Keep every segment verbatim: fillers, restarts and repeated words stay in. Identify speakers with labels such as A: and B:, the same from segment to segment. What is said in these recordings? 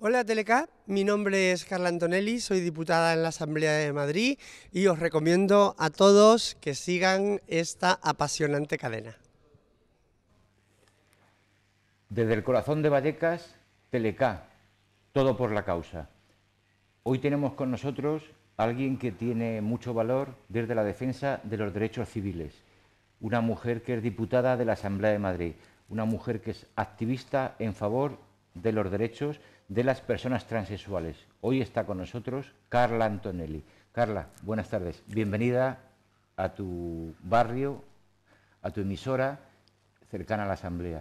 A: Hola Telecat, mi nombre es Carla Antonelli, soy diputada en la Asamblea de Madrid y os recomiendo a todos que sigan esta apasionante cadena.
B: Desde el corazón de Vallecas, Telecat, todo por la causa. Hoy tenemos con nosotros a alguien que tiene mucho valor desde la defensa de los derechos civiles, una mujer que es diputada de la Asamblea de Madrid, una mujer que es activista en favor de los derechos de las personas transexuales. Hoy está con nosotros Carla Antonelli. Carla, buenas tardes. Bienvenida a tu barrio, a tu emisora cercana a la Asamblea.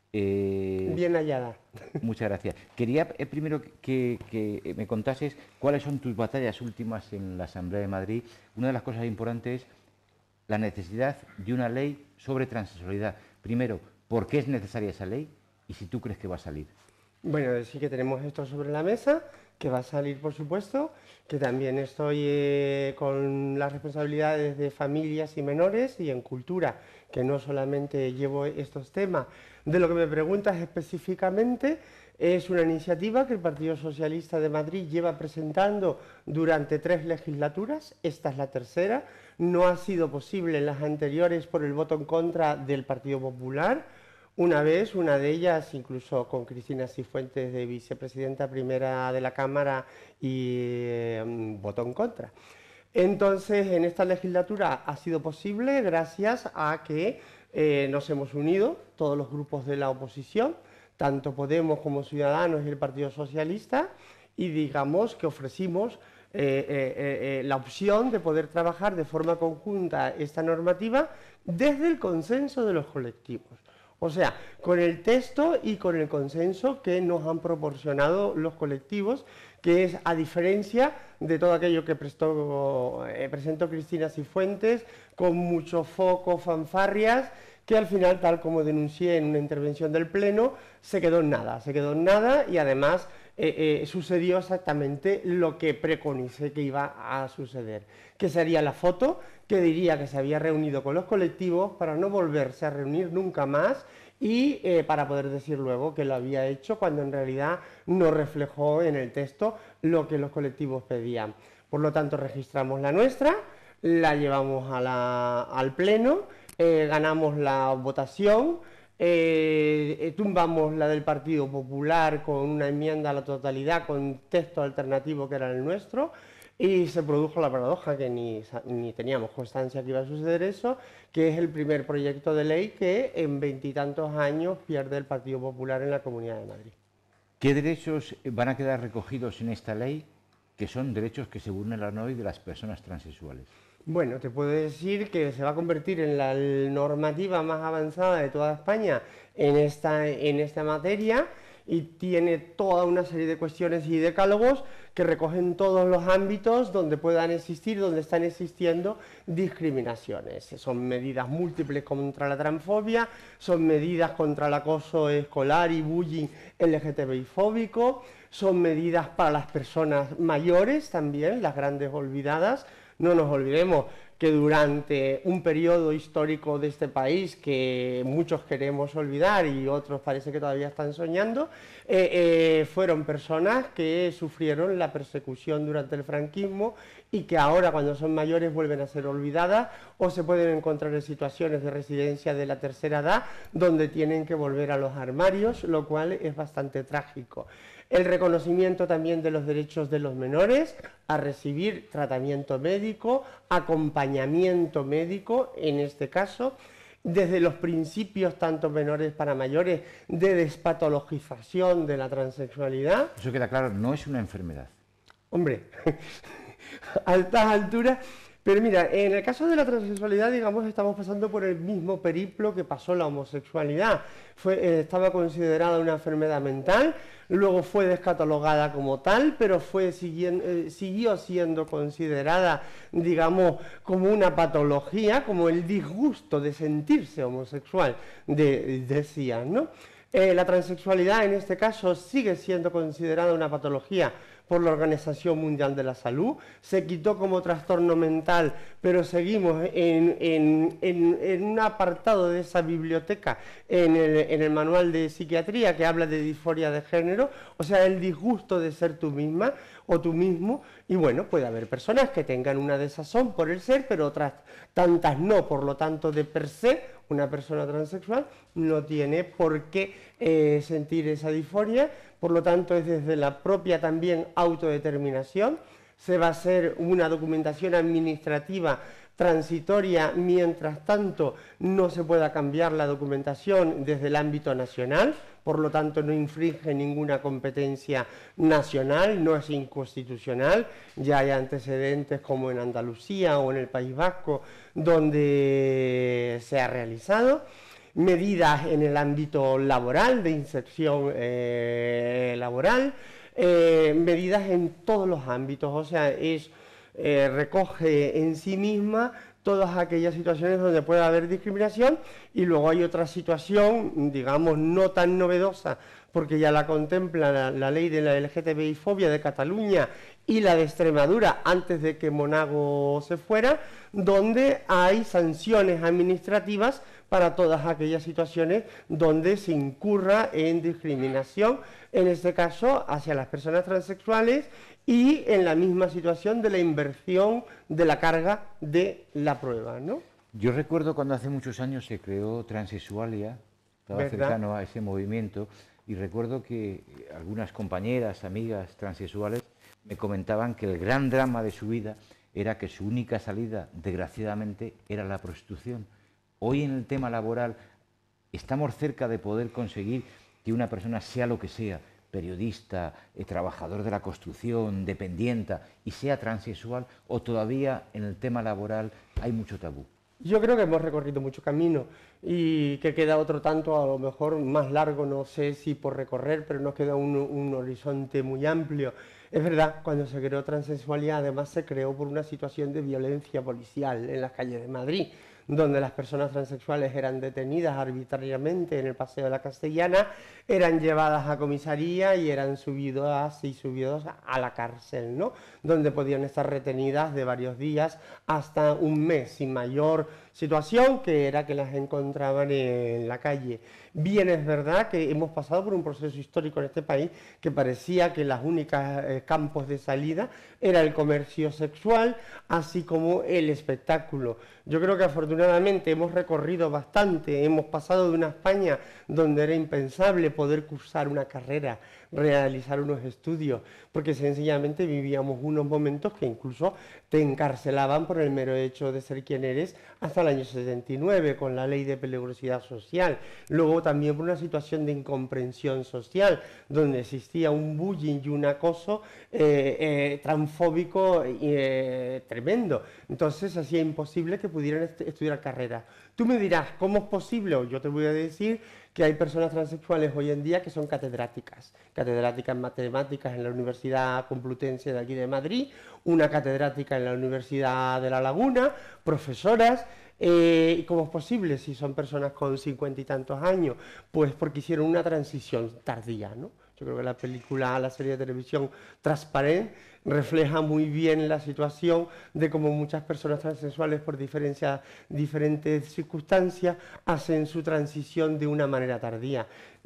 A: Eh, Bien hallada.
B: Muchas gracias. Quería eh, primero que, que me contases cuáles son tus batallas últimas en la Asamblea de Madrid. Una de las cosas importantes es la necesidad de una ley sobre transexualidad. Primero, ¿por qué es necesaria esa ley? Y si tú crees que va a salir.
A: Bueno, sí que tenemos esto sobre la mesa, que va a salir, por supuesto, que también estoy eh, con las responsabilidades de familias y menores y en cultura, que no solamente llevo estos temas. De lo que me preguntas específicamente, es una iniciativa que el Partido Socialista de Madrid lleva presentando durante tres legislaturas, esta es la tercera, no ha sido posible en las anteriores por el voto en contra del Partido Popular. Una vez, una de ellas, incluso con Cristina Cifuentes de vicepresidenta primera de la Cámara y eh, votó en contra. Entonces, en esta legislatura ha sido posible gracias a que eh, nos hemos unido, todos los grupos de la oposición, tanto Podemos como Ciudadanos y el Partido Socialista, y digamos que ofrecimos eh, eh, eh, la opción de poder trabajar de forma conjunta esta normativa desde el consenso de los colectivos. O sea, con el texto y con el consenso que nos han proporcionado los colectivos, que es a diferencia de todo aquello que prestó, eh, presentó Cristina Cifuentes, con mucho foco, fanfarrias, que al final, tal como denuncié en una intervención del Pleno, se quedó en nada, se quedó en nada y además eh, eh, sucedió exactamente lo que preconicé que iba a suceder, que sería la foto que diría que se había reunido con los colectivos para no volverse a reunir nunca más y eh, para poder decir luego que lo había hecho cuando en realidad no reflejó en el texto lo que los colectivos pedían. Por lo tanto, registramos la nuestra, la llevamos a la, al Pleno, eh, ganamos la votación, eh, tumbamos la del Partido Popular con una enmienda a la totalidad con texto alternativo que era el nuestro. Y se produjo la paradoja, que ni, ni teníamos constancia que iba a suceder eso, que es el primer proyecto de ley que en veintitantos años pierde el Partido Popular en la Comunidad de Madrid.
B: ¿Qué derechos van a quedar recogidos en esta ley que son derechos que se vulneran hoy de las personas transexuales?
A: Bueno, te puedo decir que se va a convertir en la normativa más avanzada de toda España en esta, en esta materia, y tiene toda una serie de cuestiones y decálogos que recogen todos los ámbitos donde puedan existir, donde están existiendo discriminaciones. Son medidas múltiples contra la transfobia, son medidas contra el acoso escolar y bullying L G T B I fóbico, son medidas para las personas mayores también, las grandes olvidadas. No nos olvidemos que durante un periodo histórico de este país que muchos queremos olvidar y otros parece que todavía están soñando, eh, eh, fueron personas que sufrieron la persecución durante el franquismo y que ahora cuando son mayores vuelven a ser olvidadas o se pueden encontrar en situaciones de residencia de la tercera edad donde tienen que volver a los armarios, lo cual es bastante trágico. El reconocimiento también de los derechos de los menores a recibir tratamiento médico, acompañamiento médico, en este caso, desde los principios tanto menores para mayores de despatologización de la transexualidad.
B: Eso queda claro, no es una enfermedad.
A: Hombre, a estas alturas. Pero mira, en el caso de la transexualidad, digamos, estamos pasando por el mismo periplo que pasó la homosexualidad. Fue, eh, estaba considerada una enfermedad mental, luego fue descatalogada como tal, pero fue siguiendo, eh, siguió siendo considerada, digamos, como una patología, como el disgusto de sentirse homosexual, de, decían, ¿no? Eh, la transexualidad en este caso sigue siendo considerada una patología por la Organización Mundial de la Salud, se quitó como trastorno mental, pero seguimos en, en, en, en un apartado de esa biblioteca en el, en el manual de psiquiatría que habla de disforia de género, o sea, el disgusto de ser tú misma o tú mismo, y bueno, puede haber personas que tengan una desazón por el ser, pero otras tantas no, por lo tanto, de per se, una persona transexual no tiene por qué eh, sentir esa disforia, por lo tanto, es desde la propia también autodeterminación, se va a hacer una documentación administrativa transitoria, mientras tanto no se pueda cambiar la documentación desde el ámbito nacional, por lo tanto no infringe ninguna competencia nacional, no es inconstitucional, ya hay antecedentes como en Andalucía o en el País Vasco donde se ha realizado. Medidas en el ámbito laboral, de inserción eh, laboral, eh, medidas en todos los ámbitos, o sea, es... Eh, recoge en sí misma todas aquellas situaciones donde puede haber discriminación, y luego hay otra situación, digamos, no tan novedosa, porque ya la contempla la, la ley de la L G T B I fobia de Cataluña y la de Extremadura antes de que Monago se fuera, donde hay sanciones administrativas para todas aquellas situaciones donde se incurra en discriminación, en este caso hacia las personas transexuales, y en la misma situación de la inversión de la carga de la prueba, ¿no?
B: Yo recuerdo cuando hace muchos años se creó Transexualia, estaba
A: ¿verdad?
B: cercano a ese movimiento, y recuerdo que algunas compañeras, amigas transexuales me comentaban que el gran drama de su vida era que su única salida, desgraciadamente, era la prostitución. Hoy en el tema laboral estamos cerca de poder conseguir que una persona sea lo que sea, periodista, eh, trabajador de la construcción, dependienta, y sea transexual, o todavía en el tema laboral hay mucho tabú?
A: Yo creo que hemos recorrido mucho camino y que queda otro tanto, a lo mejor más largo, no sé si por recorrer, pero nos queda un, un horizonte muy amplio. Es verdad, cuando se creó Transexualidad, además se creó por una situación de violencia policial en las calles de Madrid, donde las personas transexuales eran detenidas arbitrariamente en el Paseo de la Castellana, eran llevadas a comisaría y eran subidas y subidos a la cárcel, ¿no? Donde podían estar retenidas de varios días hasta un mes, sin mayor situación, que era que las encontraban en la calle. Bien, es verdad que hemos pasado por un proceso histórico en este país que parecía que las únicas eh, campos de salida era el comercio sexual, así como el espectáculo. Yo creo que afortunadamente hemos recorrido bastante, hemos pasado de una España donde era impensable poder cursar una carrera, realizar unos estudios, porque sencillamente vivíamos unos momentos que incluso te encarcelaban por el mero hecho de ser quien eres hasta el año setenta y nueve, con la ley de peligrosidad social. Luego también por una situación de incomprensión social, donde existía un bullying y un acoso eh, eh, transfóbico eh, tremendo. Entonces hacía imposible que pudieran est estudiar carreras. Tú me dirás, ¿cómo es posible? O yo te voy a decir que hay personas transexuales hoy en día que son catedráticas, catedráticas en matemáticas en la Universidad Complutense de aquí de Madrid, una catedrática en la Universidad de La Laguna, profesoras. Eh, ¿Y cómo es posible si son personas con cincuenta y tantos años? Pues porque hicieron una transición tardía, ¿no? Yo creo que la película, la serie de televisión Transparent refleja muy bien la situación de cómo muchas personas transexuales por diferencia, diferentes circunstancias hacen su transición de una manera tardía.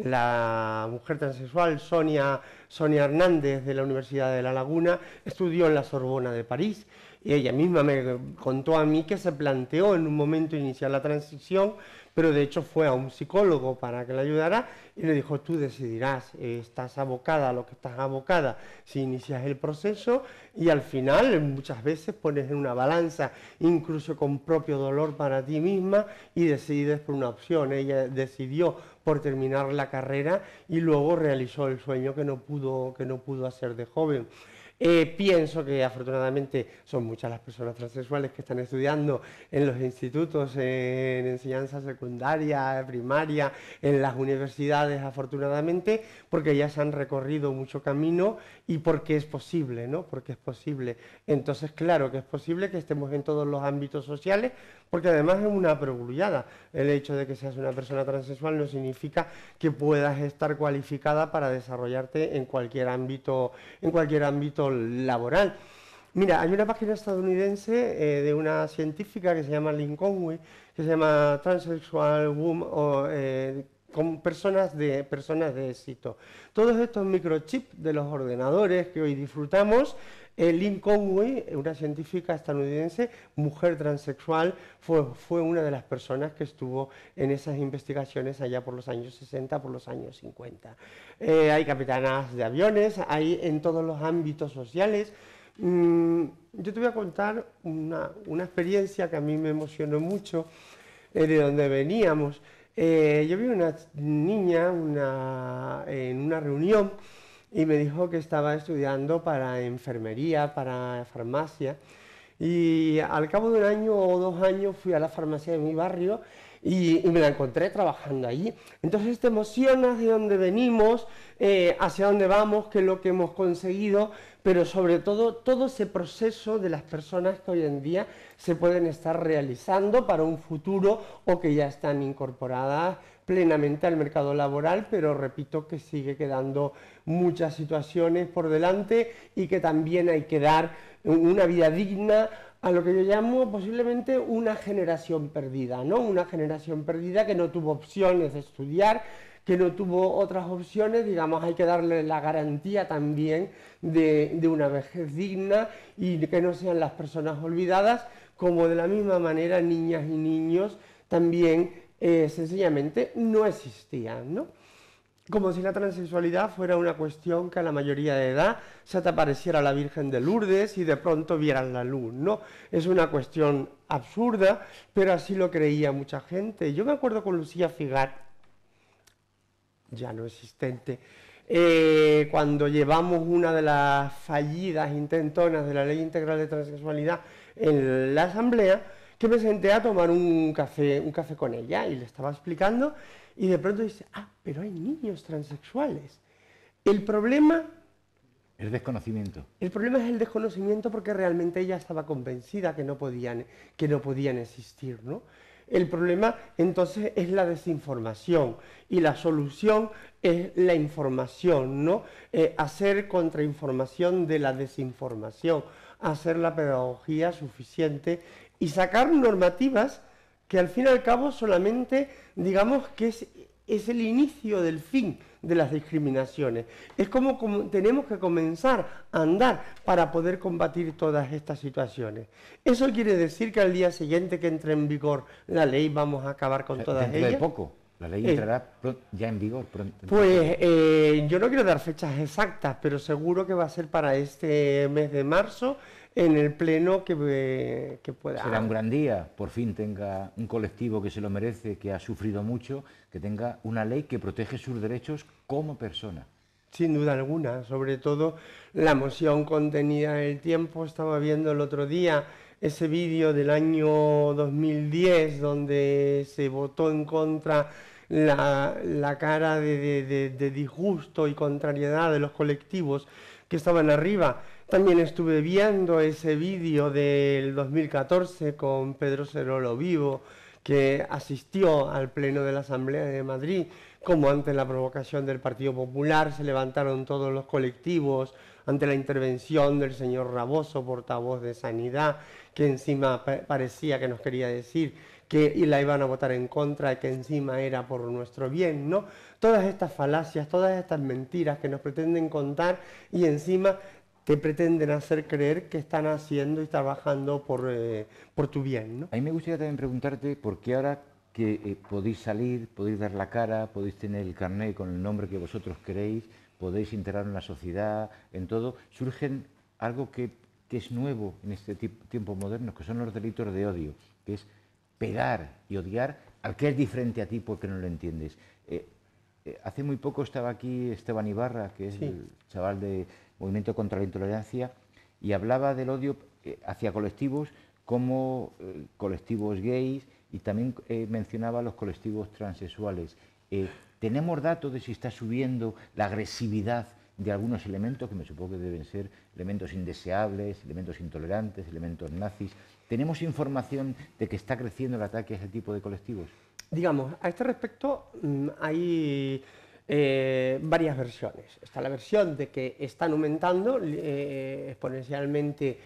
A: La mujer transexual Sonia, Sonia Hernández de la Universidad de La Laguna estudió en la Sorbona de París y ella misma me contó a mí que se planteó en un momento iniciar la transición, pero de hecho fue a un psicólogo para que la ayudara y le dijo: tú decidirás, eh, estás abocada a lo que estás abocada si inicias el proceso, y al final muchas veces pones en una balanza, incluso con propio dolor para ti misma, y decides por una opción. Ella decidió por terminar la carrera y luego realizó el sueño que no pudo, que no pudo hacer de joven. Eh, pienso que afortunadamente son muchas las personas transexuales que están estudiando en los institutos, en enseñanza secundaria, primaria, en las universidades, afortunadamente, porque ya se han recorrido mucho camino y porque es posible, ¿no? Porque es posible. Entonces, claro que es posible que estemos en todos los ámbitos sociales, porque además es una perogrullada. El hecho de que seas una persona transexual no significa que puedas estar cualificada para desarrollarte en cualquier ámbito, en cualquier ámbito laboral. Mira, hay una página estadounidense eh, de una científica que se llama Lynn Conway, que se llama Transsexual Woman, o, eh, con personas de, personas de éxito. Todos estos microchips de los ordenadores que hoy disfrutamos, eh, Lynn Conway, una científica estadounidense, mujer transexual, fue, fue una de las personas que estuvo en esas investigaciones allá por los años sesenta, por los años cincuenta. Eh, hay capitanas de aviones, hay en todos los ámbitos sociales. Mm, yo te voy a contar una, una experiencia que a mí me emocionó mucho, eh, de donde veníamos. Eh, yo vi una niña una, en una reunión y me dijo que estaba estudiando para enfermería, para farmacia. Y al cabo de un año o dos años fui a la farmacia de mi barrio y, y me la encontré trabajando allí. Entonces te emocionas de dónde venimos, eh, hacia dónde vamos, qué es lo que hemos conseguido, pero sobre todo todo ese proceso de las personas que hoy en día se pueden estar realizando para un futuro o que ya están incorporadas plenamente al mercado laboral, pero repito que sigue quedando muchas situaciones por delante y que también hay que dar una vida digna a lo que yo llamo posiblemente una generación perdida, ¿no? Una generación perdida que no tuvo opciones de estudiar, que no tuvo otras opciones, digamos, hay que darle la garantía también de, de una vejez digna y de que no sean las personas olvidadas, como de la misma manera niñas y niños también eh, sencillamente no existían, ¿no? Como si la transexualidad fuera una cuestión que a la mayoría de edad se te apareciera la Virgen de Lourdes y de pronto vieran la luz, ¿no? Es una cuestión absurda, pero así lo creía mucha gente. Yo me acuerdo con Lucía Figar, ya no existente, eh, cuando llevamos una de las fallidas intentonas de la Ley Integral de Transexualidad en la Asamblea, que me senté a tomar un café, un café con ella y le estaba explicando y de pronto dice, ah, pero hay niños transexuales. El problema...
B: El desconocimiento.
A: El problema es el desconocimiento porque realmente ella estaba convencida que no podían, que no podían existir, ¿no? El problema entonces es la desinformación y la solución es la información, ¿no? Eh, hacer contrainformación de la desinformación, hacer la pedagogía suficiente y sacar normativas que al fin y al cabo solamente digamos que es, es el inicio del fin de las discriminaciones. Es como, como tenemos que comenzar a andar para poder combatir todas estas situaciones. ¿Eso quiere decir que al día siguiente que entre en vigor la ley vamos a acabar con todas
B: Dentro
A: ellas?
B: de poco. La ley entrará eh, ya en vigor. Pronto.
A: Pues eh, yo no quiero dar fechas exactas, pero seguro que va a ser para este mes de marzo en el pleno que, eh, que pueda...
B: Será un gran día, por fin tenga un colectivo que se lo merece, que ha sufrido mucho, que tenga una ley que protege sus derechos como persona.
A: Sin duda alguna, sobre todo la moción contenida en el tiempo. Estaba viendo el otro día ese vídeo del año dos mil diez donde se votó en contra la, la cara de, de, de, de disgusto y contrariedad de los colectivos que estaban arriba. También estuve viendo ese vídeo del dos mil catorce con Pedro Cerolo Vivo, que asistió al pleno de la Asamblea de Madrid, como ante la provocación del Partido Popular se levantaron todos los colectivos ante la intervención del señor Raboso, portavoz de Sanidad, que encima parecía que nos quería decir que la iban a votar en contra y que encima era por nuestro bien, ¿no? Todas estas falacias, todas estas mentiras que nos pretenden contar y encima te pretenden hacer creer que están haciendo y trabajando por, eh, por tu bien, ¿no?
B: A mí me gustaría también preguntarte por qué ahora que eh, podéis salir, podéis dar la cara, podéis tener el carnet con el nombre que vosotros queréis, podéis integrar en la sociedad, en todo, surgen algo que, que es nuevo en este tiempo moderno, que son los delitos de odio, que es pegar y odiar al que es diferente a ti porque no lo entiendes. Eh, Eh, hace muy poco estaba aquí Esteban Ibarra, que es
A: Sí.
B: el chaval de Movimiento contra la Intolerancia, y hablaba del odio eh, hacia colectivos como eh, colectivos gays, y también eh, mencionaba los colectivos transexuales. Eh, ¿Tenemos datos de si está subiendo la agresividad de algunos elementos, que me supongo que deben ser elementos indeseables, elementos intolerantes, elementos nazis? ¿Tenemos información de que está creciendo el ataque a ese tipo de colectivos?
A: Digamos, a este respecto mm, hay eh, varias versiones. Está la versión de que están aumentando eh, exponencialmente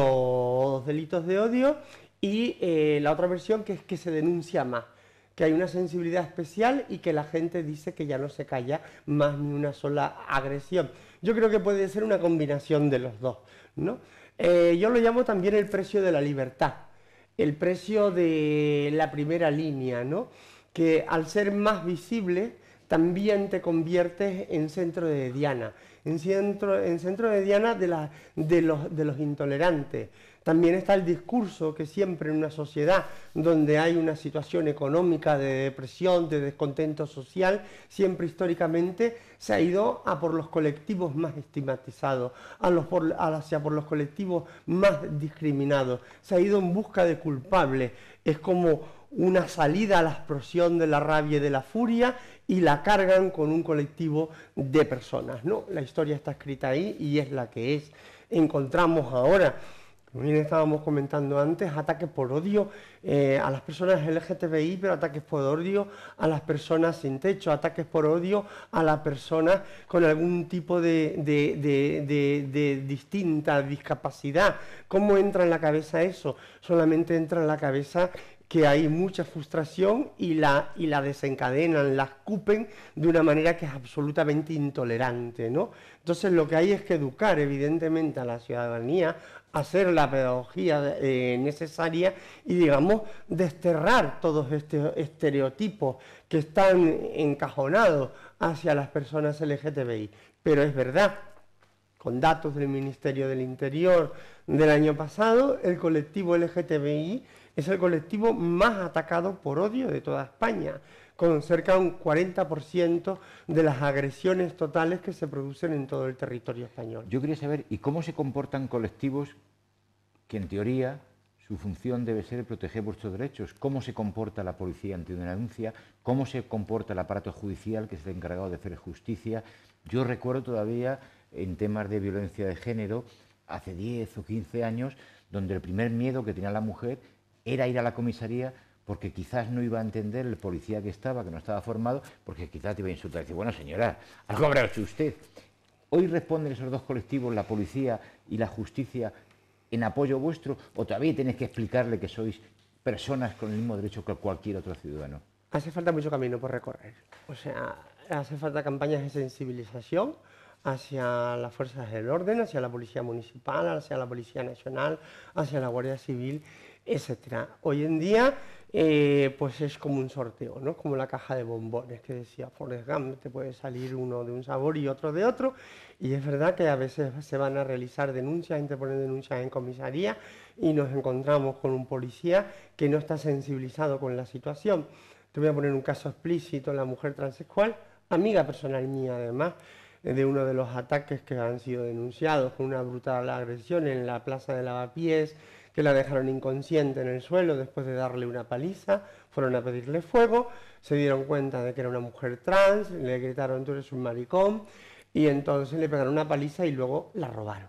A: los delitos de odio, y eh, la otra versión que es que se denuncia más, que hay una sensibilidad especial y que la gente dice que ya no se calla más ni una sola agresión. Yo creo que puede ser una combinación de los dos, ¿no? Eh, yo lo llamo también el precio de la libertad, el precio de la primera línea, ¿no? Que al ser más visible también te conviertes en centro de diana, en centro, en centro de diana de, la, de, los, de los intolerantes. También está el discurso que siempre en una sociedad donde hay una situación económica de depresión, de descontento social, siempre históricamente se ha ido a por los colectivos más estigmatizados, a los por, hacia por los colectivos más discriminados, se ha ido en busca de culpables. Es como una salida a la explosión de la rabia y de la furia, y la cargan con un colectivo de personas, ¿no? La historia está escrita ahí y es la que es. Encontramos ahora, como bien estábamos comentando antes, ataques por odio eh, a las personas L G T B I, pero ataques por odio a las personas sin techo, ataques por odio a las personas con algún tipo de, de, de, de, de distinta discapacidad. ¿Cómo entra en la cabeza eso? Solamente entra en la cabeza que hay mucha frustración y la, y la desencadenan, la escupen de una manera que es absolutamente intolerante, ¿no? Entonces lo que hay es que educar evidentemente a la ciudadanía, hacer la pedagogía eh, necesaria y, digamos, desterrar todos estos estereotipos que están encajonados hacia las personas L G T B I. Pero es verdad, con datos del Ministerio del Interior del año pasado, el colectivo L G T B I es el colectivo más atacado por odio de toda España, con cerca de un cuarenta por ciento de las agresiones totales que se producen en todo el territorio español.
B: Yo quería saber, ¿y cómo se comportan colectivos que en teoría su función debe ser proteger vuestros derechos? ¿Cómo se comporta la policía ante una denuncia? ¿Cómo se comporta el aparato judicial, que es el encargado de hacer justicia? Yo recuerdo todavía en temas de violencia de género, hace diez o quince años, donde el primer miedo que tenía la mujer era ir a la comisaría, porque quizás no iba a entender el policía que estaba, que no estaba formado, porque quizás te iba a insultar y decir, bueno señora, algo habrá hecho usted. ¿Hoy responden esos dos colectivos, la policía y la justicia, en apoyo vuestro, o todavía tenéis que explicarle que sois personas con el mismo derecho que cualquier otro ciudadano?
A: Hace falta mucho camino por recorrer. O sea, hace falta campañas de sensibilización hacia las fuerzas del orden, hacia la policía municipal, hacia la policía nacional, hacia la Guardia Civil, etcétera. Hoy en día, eh, pues es como un sorteo, ¿no? Como la caja de bombones que decía Forrest Gump, te puede salir uno de un sabor y otro de otro, y es verdad que a veces se van a realizar denuncias, interponer denuncias en comisaría, y nos encontramos con un policía que no está sensibilizado con la situación. Te voy a poner un caso explícito: la mujer transexual, amiga personal mía además, de uno de los ataques que han sido denunciados, con una brutal agresión en la plaza de Lavapiés, que la dejaron inconsciente en el suelo después de darle una paliza. Fueron a pedirle fuego, se dieron cuenta de que era una mujer trans, le gritaron tú eres un maricón, y entonces le pegaron una paliza y luego la robaron.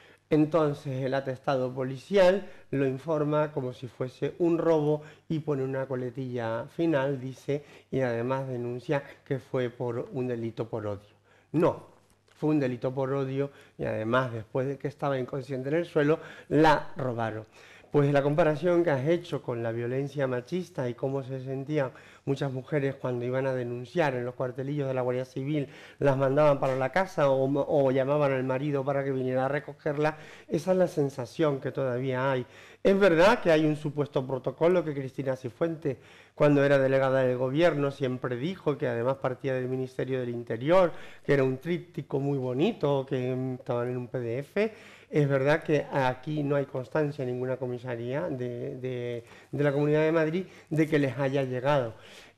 A: Entonces el atestado policial lo informa como si fuese un robo y pone una coletilla final, dice, y además denuncia que fue por un delito por odio. No, fue un delito por odio, y además, después de que estaba inconsciente en el suelo, la robaron. Pues la comparación que has hecho con la violencia machista y cómo se sentían muchas mujeres cuando iban a denunciar en los cuartelillos de la Guardia Civil, las mandaban para la casa o, o llamaban al marido para que viniera a recogerla, esa es la sensación que todavía hay. Es verdad que hay un supuesto protocolo que Cristina Cifuentes, cuando era delegada del gobierno, siempre dijo, que además partía del Ministerio del Interior, que era un tríptico muy bonito, que estaban en un P D F. Es verdad que aquí no hay constancia en ninguna comisaría de, de, de la Comunidad de Madrid de que les haya llegado.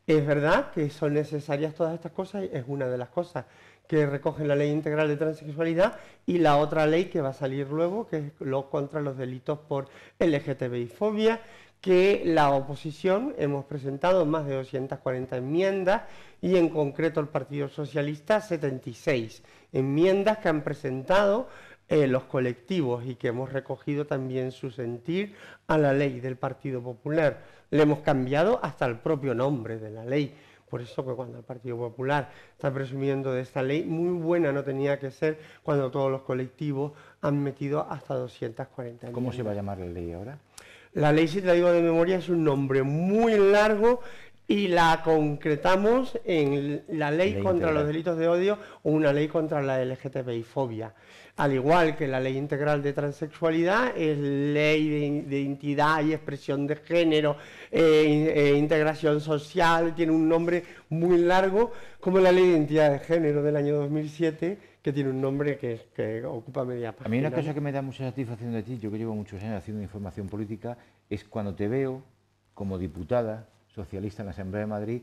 A: Es verdad que son necesarias todas estas cosas, es una de las cosas que recoge la Ley Integral de Transexualidad, y la otra ley que va a salir luego, que es lo, contra los delitos por L G T B I fobia, que la oposición hemos presentado más de doscientas cuarenta enmiendas y en concreto el Partido Socialista setenta y seis enmiendas que han presentado eh, los colectivos y que hemos recogido también su sentir a la ley del Partido Popular. Le hemos cambiado hasta el propio nombre de la ley. Por eso que cuando el Partido Popular está presumiendo de esta ley, muy buena no tenía que ser cuando todos los colectivos han metido hasta doscientas cuarenta enmiendas.
B: ¿Cómo se va a llamar la ley ahora?
A: La ley, si te la digo de memoria, es un nombre muy largo y la concretamos en la ley, ley contra integral. Los delitos de odio o una ley contra la L G T B I fobia. Al igual que la ley integral de transexualidad, es ley de, de identidad y expresión de género, eh, eh, integración social, tiene un nombre muy largo, como la ley de identidad de género del año dos mil siete, que tiene un nombre que, que ocupa media página.
B: A mí una cosa que me da mucha satisfacción de ti, yo que llevo muchos años haciendo información política, es cuando te veo como diputada socialista en la Asamblea de Madrid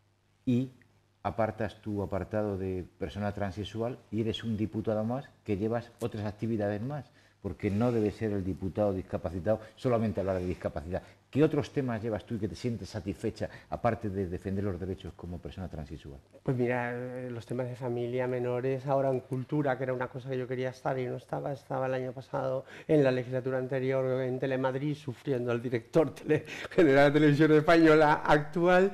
B: y apartas tu apartado de persona transexual y eres un diputado más que llevas otras actividades más, porque no debe ser el diputado discapacitado solamente hablar de discapacidad. ¿Qué otros temas llevas tú y que te sientes satisfecha, aparte de defender los derechos como persona transexual?
A: Pues mira, los temas de familia, menores, ahora en cultura, que era una cosa que yo quería estar y no estaba, estaba el año pasado en la legislatura anterior en Telemadrid sufriendo al director tele, general de Televisión Española actual.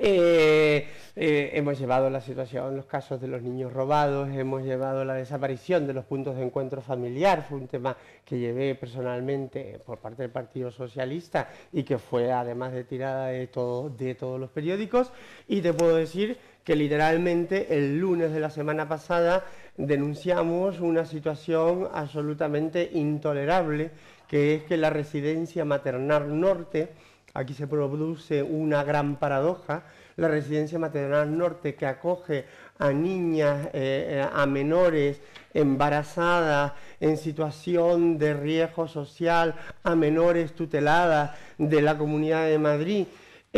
A: Eh, eh, hemos llevado la situación, los casos de los niños robados, hemos llevado la desaparición de los puntos de encuentro familiar, fue un tema que llevé personalmente por parte del Partido Socialista y que fue además de tirada de, todo, de todos los periódicos, y te puedo decir que literalmente el lunes de la semana pasada denunciamos una situación absolutamente intolerable, que es que la residencia maternal norte, aquí se produce una gran paradoja, la residencia maternal norte que acoge a niñas, eh, a menores embarazadas en situación de riesgo social, a menores tuteladas de la Comunidad de Madrid,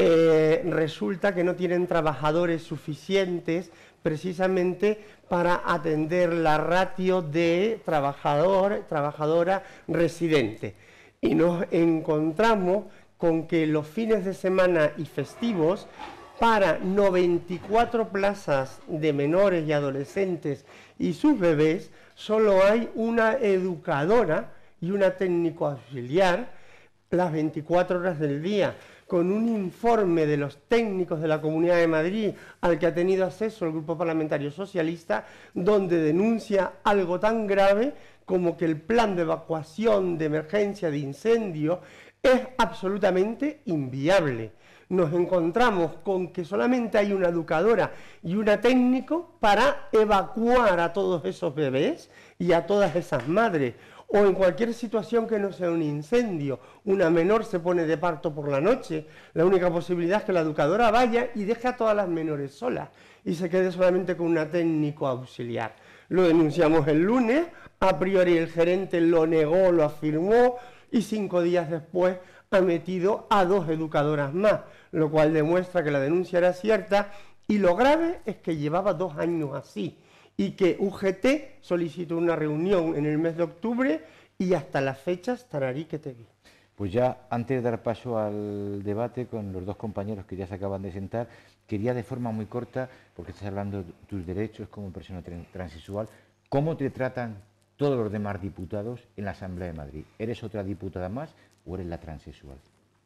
A: eh, resulta que no tienen trabajadores suficientes precisamente para atender la ratio de trabajador, trabajadora residente. Y nos encontramos con que los fines de semana y festivos, para noventa y cuatro plazas de menores y adolescentes y sus bebés, solo hay una educadora y una técnico auxiliar las veinticuatro horas del día, con un informe de los técnicos de la Comunidad de Madrid al que ha tenido acceso el Grupo Parlamentario Socialista, donde denuncia algo tan grave como que el plan de evacuación de emergencia de incendio es absolutamente inviable. Nos encontramos con que solamente hay una educadora y una técnico para evacuar a todos esos bebés y a todas esas madres. O en cualquier situación que no sea un incendio, una menor se pone de parto por la noche, la única posibilidad es que la educadora vaya y deje a todas las menores solas y se quede solamente con una técnico auxiliar. Lo denunciamos el lunes, a priori el gerente lo negó, lo afirmó, y cinco días después ha metido a dos educadoras más, lo cual demuestra que la denuncia era cierta, y lo grave es que llevaba dos años así, y que U G T solicitó una reunión en el mes de octubre y hasta las fechas tararí que te vi.
B: Pues ya, antes de dar paso al debate con los dos compañeros que ya se acaban de sentar, quería de forma muy corta, porque estás hablando de tus derechos como persona transexual, ¿cómo te tratan todos los demás diputados en la Asamblea de Madrid? ¿Eres otra diputada más o eres la transexual?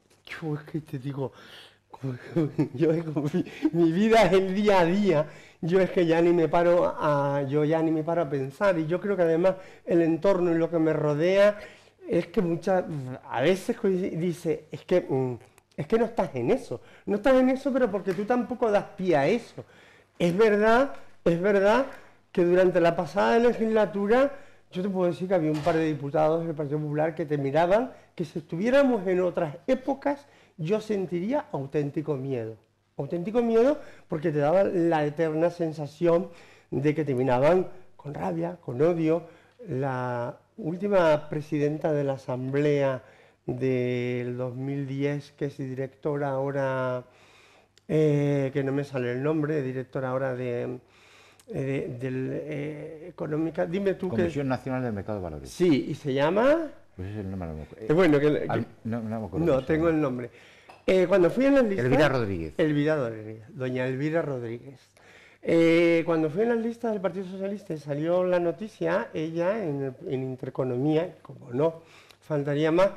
A: Yo es que te digo, yo es como mi, mi vida es el día a día, yo es que ya ni me paro a, yo ya ni me paro a pensar, y yo creo que además el entorno y lo que me rodea es que muchas, a veces dice, es que, es que no estás en eso, no estás en eso, pero porque tú tampoco das pie a eso. Es verdad, es verdad que durante la pasada legislatura yo te puedo decir que había un par de diputados del Partido Popular que te miraban, que si estuviéramos en otras épocas yo sentiría auténtico miedo. Auténtico miedo porque te daba la eterna sensación de que te miraban con rabia, con odio. La última presidenta de la Asamblea del dos mil diez, que es directora ahora eh, que no me sale el nombre, directora ahora de, de, del, eh, Económica, dime tú que...
B: Comisión Nacional del Mercado de Valores.
A: Sí, y se llama...
B: Pues ese es el nombre. No, me acuerdo.
A: Eh, bueno, que,
B: Al,
A: que,
B: no, no, me acuerdo
A: no tengo el nombre. Eh, cuando fui en las listas...
B: Elvira Rodríguez.
A: Elvira Rodríguez, doña Elvira Rodríguez. Eh, cuando fui en las listas del Partido Socialista y salió la noticia, ella en, en Intereconomía, como no, faltaría más,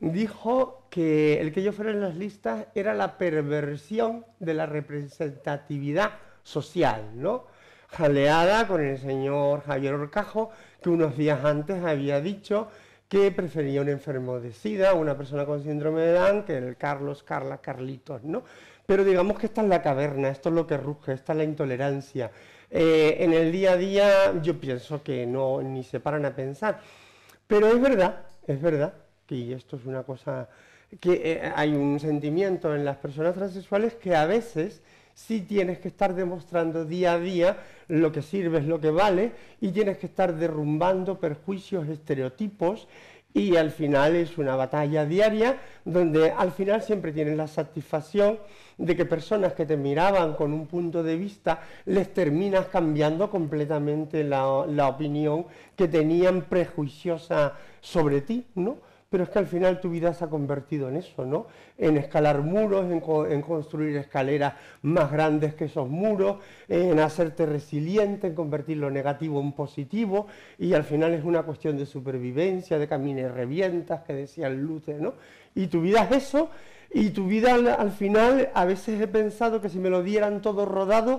A: dijo que el que yo fuera en las listas era la perversión de la representatividad social, ¿no? Jaleada con el señor Javier Horcajo, que unos días antes había dicho que prefería un enfermo de SIDA, una persona con síndrome de Down, que el Carlos, Carla, Carlitos, ¿no? Pero digamos que esta es la caverna, esto es lo que ruge, esta es la intolerancia. Eh, en el día a día yo pienso que no, ni se paran a pensar. Pero es verdad, es verdad, que esto es una cosa, que eh, hay un sentimiento en las personas transexuales que a veces sí tienes que estar demostrando día a día lo que sirve es lo que vale y tienes que estar derrumbando perjuicios, estereotipos, y al final es una batalla diaria donde al final siempre tienes la satisfacción de que personas que te miraban con un punto de vista les terminas cambiando completamente la, la opinión que tenían prejuiciosa sobre ti, ¿no? Pero es que al final tu vida se ha convertido en eso, ¿no? En escalar muros, en, co en construir escaleras más grandes que esos muros, en hacerte resiliente, en convertir lo negativo en positivo, y al final es una cuestión de supervivencia, de camina y revientas, que decía el Luce, ¿no? Y tu vida es eso, y tu vida al, al final, a veces he pensado que si me lo dieran todo rodado,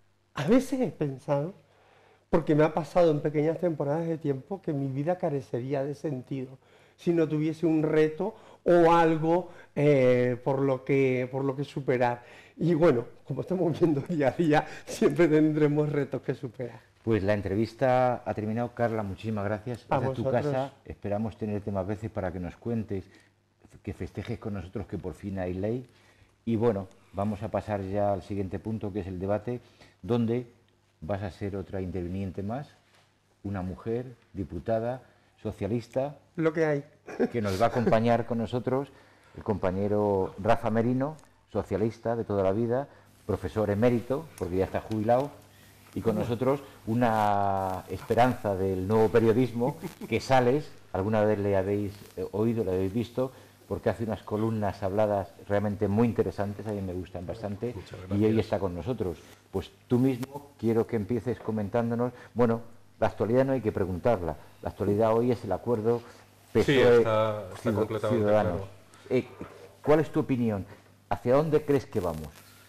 A: a veces he pensado, porque me ha pasado en pequeñas temporadas de tiempo, que mi vida carecería de sentido si no tuviese un reto o algo eh, por, lo que, por lo que superar. Y bueno, como estamos viendo día a día, siempre tendremos retos que superar.
B: Pues la entrevista ha terminado. Carla, muchísimas gracias.
A: A
B: Esta es tu
A: vosotros.
B: casa. Esperamos tenerte más veces para que nos cuentes, que festejes con nosotros que por fin hay ley. Y bueno, vamos a pasar ya al siguiente punto, que es el debate, donde vas a ser otra interviniente más, una mujer, diputada, socialista,
A: Lo que hay.
B: que nos va a acompañar con nosotros el compañero Rafa Merino, socialista de toda la vida, profesor emérito, porque ya está jubilado, y con nosotros una esperanza del nuevo periodismo, que Sales, alguna vez le habéis oído, le habéis visto, porque hace unas columnas habladas realmente muy interesantes, a mí me gustan bastante, y hoy está con nosotros. Pues tú mismo quiero que empieces comentándonos, bueno, la actualidad no hay que preguntarla, la actualidad hoy es el acuerdo P S O E
C: sí, está, está completamente
B: Ciudadanos.
C: claro.
B: Eh, ¿Cuál es tu opinión? ¿Hacia dónde crees que vamos?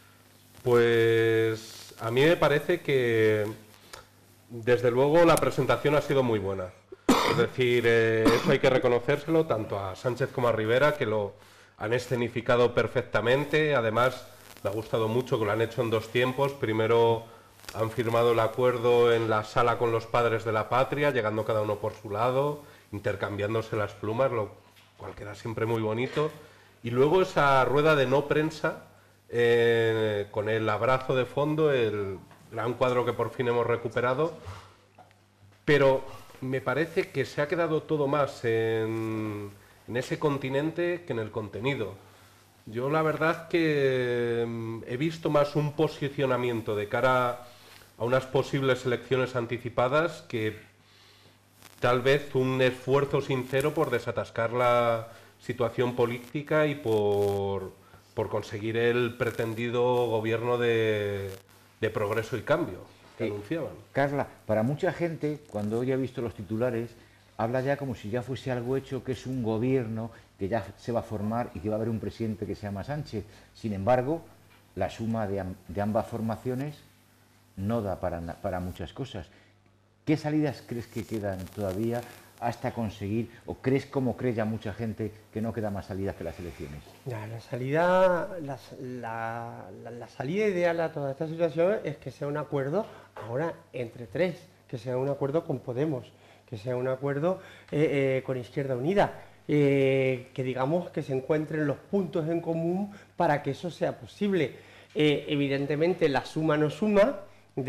C: Pues a mí me parece que desde luego la presentación ha sido muy buena. Es decir, eh, eso hay que reconocérselo tanto a Sánchez como a Rivera, que lo han escenificado perfectamente. Además, me ha gustado mucho que lo han hecho en dos tiempos. Primero han firmado el acuerdo en la sala con los padres de la patria, llegando cada uno por su lado, intercambiándose las plumas, lo cual queda siempre muy bonito. Y luego esa rueda de no prensa, eh, con el abrazo de fondo, el gran cuadro que por fin hemos recuperado. Pero me parece que se ha quedado todo más en, en ese continente que en el contenido. Yo la verdad que he visto más un posicionamiento de cara a unas posibles elecciones anticipadas que tal vez un esfuerzo sincero por desatascar la situación política y por, por conseguir el pretendido gobierno de, de progreso y cambio que
B: Eh,
C: anunciaban.
B: Carla, para mucha gente, cuando hoy ha visto los titulares, habla ya como si ya fuese algo hecho, que es un gobierno que ya se va a formar y que va a haber un presidente que se llama Sánchez. Sin embargo, la suma de, am- de ambas formaciones no da para, na- para muchas cosas. ¿Qué salidas crees que quedan todavía hasta conseguir, o crees, como cree ya mucha gente, que no queda más salidas que las elecciones?
A: Ya, la salida, la, la- la- la salida ideal a toda esta situación es que sea un acuerdo ahora entre tres, que sea un acuerdo con Podemos, que sea un acuerdo eh, eh, con Izquierda Unida, eh, que digamos que se encuentren los puntos en común para que eso sea posible. Eh, evidentemente la suma no suma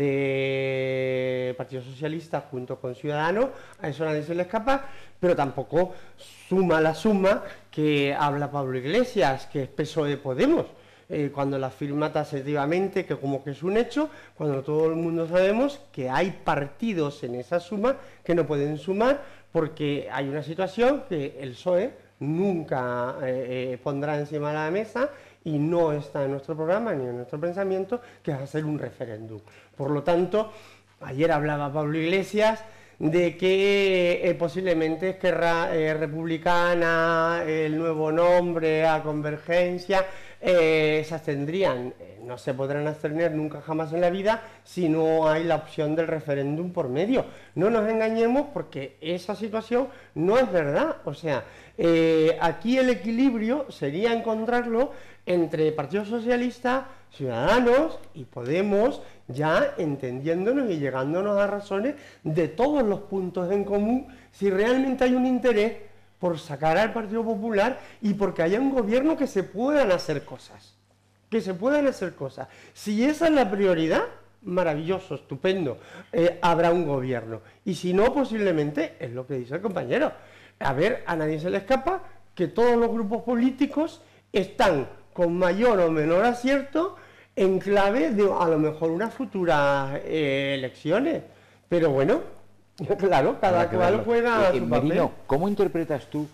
A: de Partido Socialista junto con Ciudadanos, a eso nadie se le escapa, pero tampoco suma la suma que habla Pablo Iglesias, que es P S O E Podemos. eh, cuando la firma taxativamente, que como que es un hecho, cuando todo el mundo sabemos que hay partidos en esa suma que no pueden sumar porque hay una situación que el P S O E nunca eh, eh, pondrá encima de la mesa y no está en nuestro programa ni en nuestro pensamiento, que es hacer un referéndum. Por lo tanto, ayer hablaba Pablo Iglesias de que eh, posiblemente Esquerra eh, Republicana, el nuevo nombre a Convergencia, eh, se abstendrían. Eh, no se podrán abstener nunca jamás en la vida si no hay la opción del referéndum por medio. No nos engañemos porque esa situación no es verdad. O sea, eh, aquí el equilibrio sería encontrarlo entre Partido Socialista, Ciudadanos y Podemos, ya entendiéndonos y llegándonos a razones de todos los puntos en común, si realmente hay un interés por sacar al Partido Popular y porque haya un gobierno que se puedan hacer cosas, que se puedan hacer cosas. Si esa es la prioridad, maravilloso, estupendo, eh, habrá un gobierno. Y si no, posiblemente, es lo que dice el compañero, a ver, a nadie se le escapa que todos los grupos políticos están con mayor o menor acierto en clave de a lo mejor unas futuras eh, elecciones. Pero bueno, claro, cada cual juega
B: eh,
A: su
B: Merino,
A: papel.
B: ¿cómo interpretas tú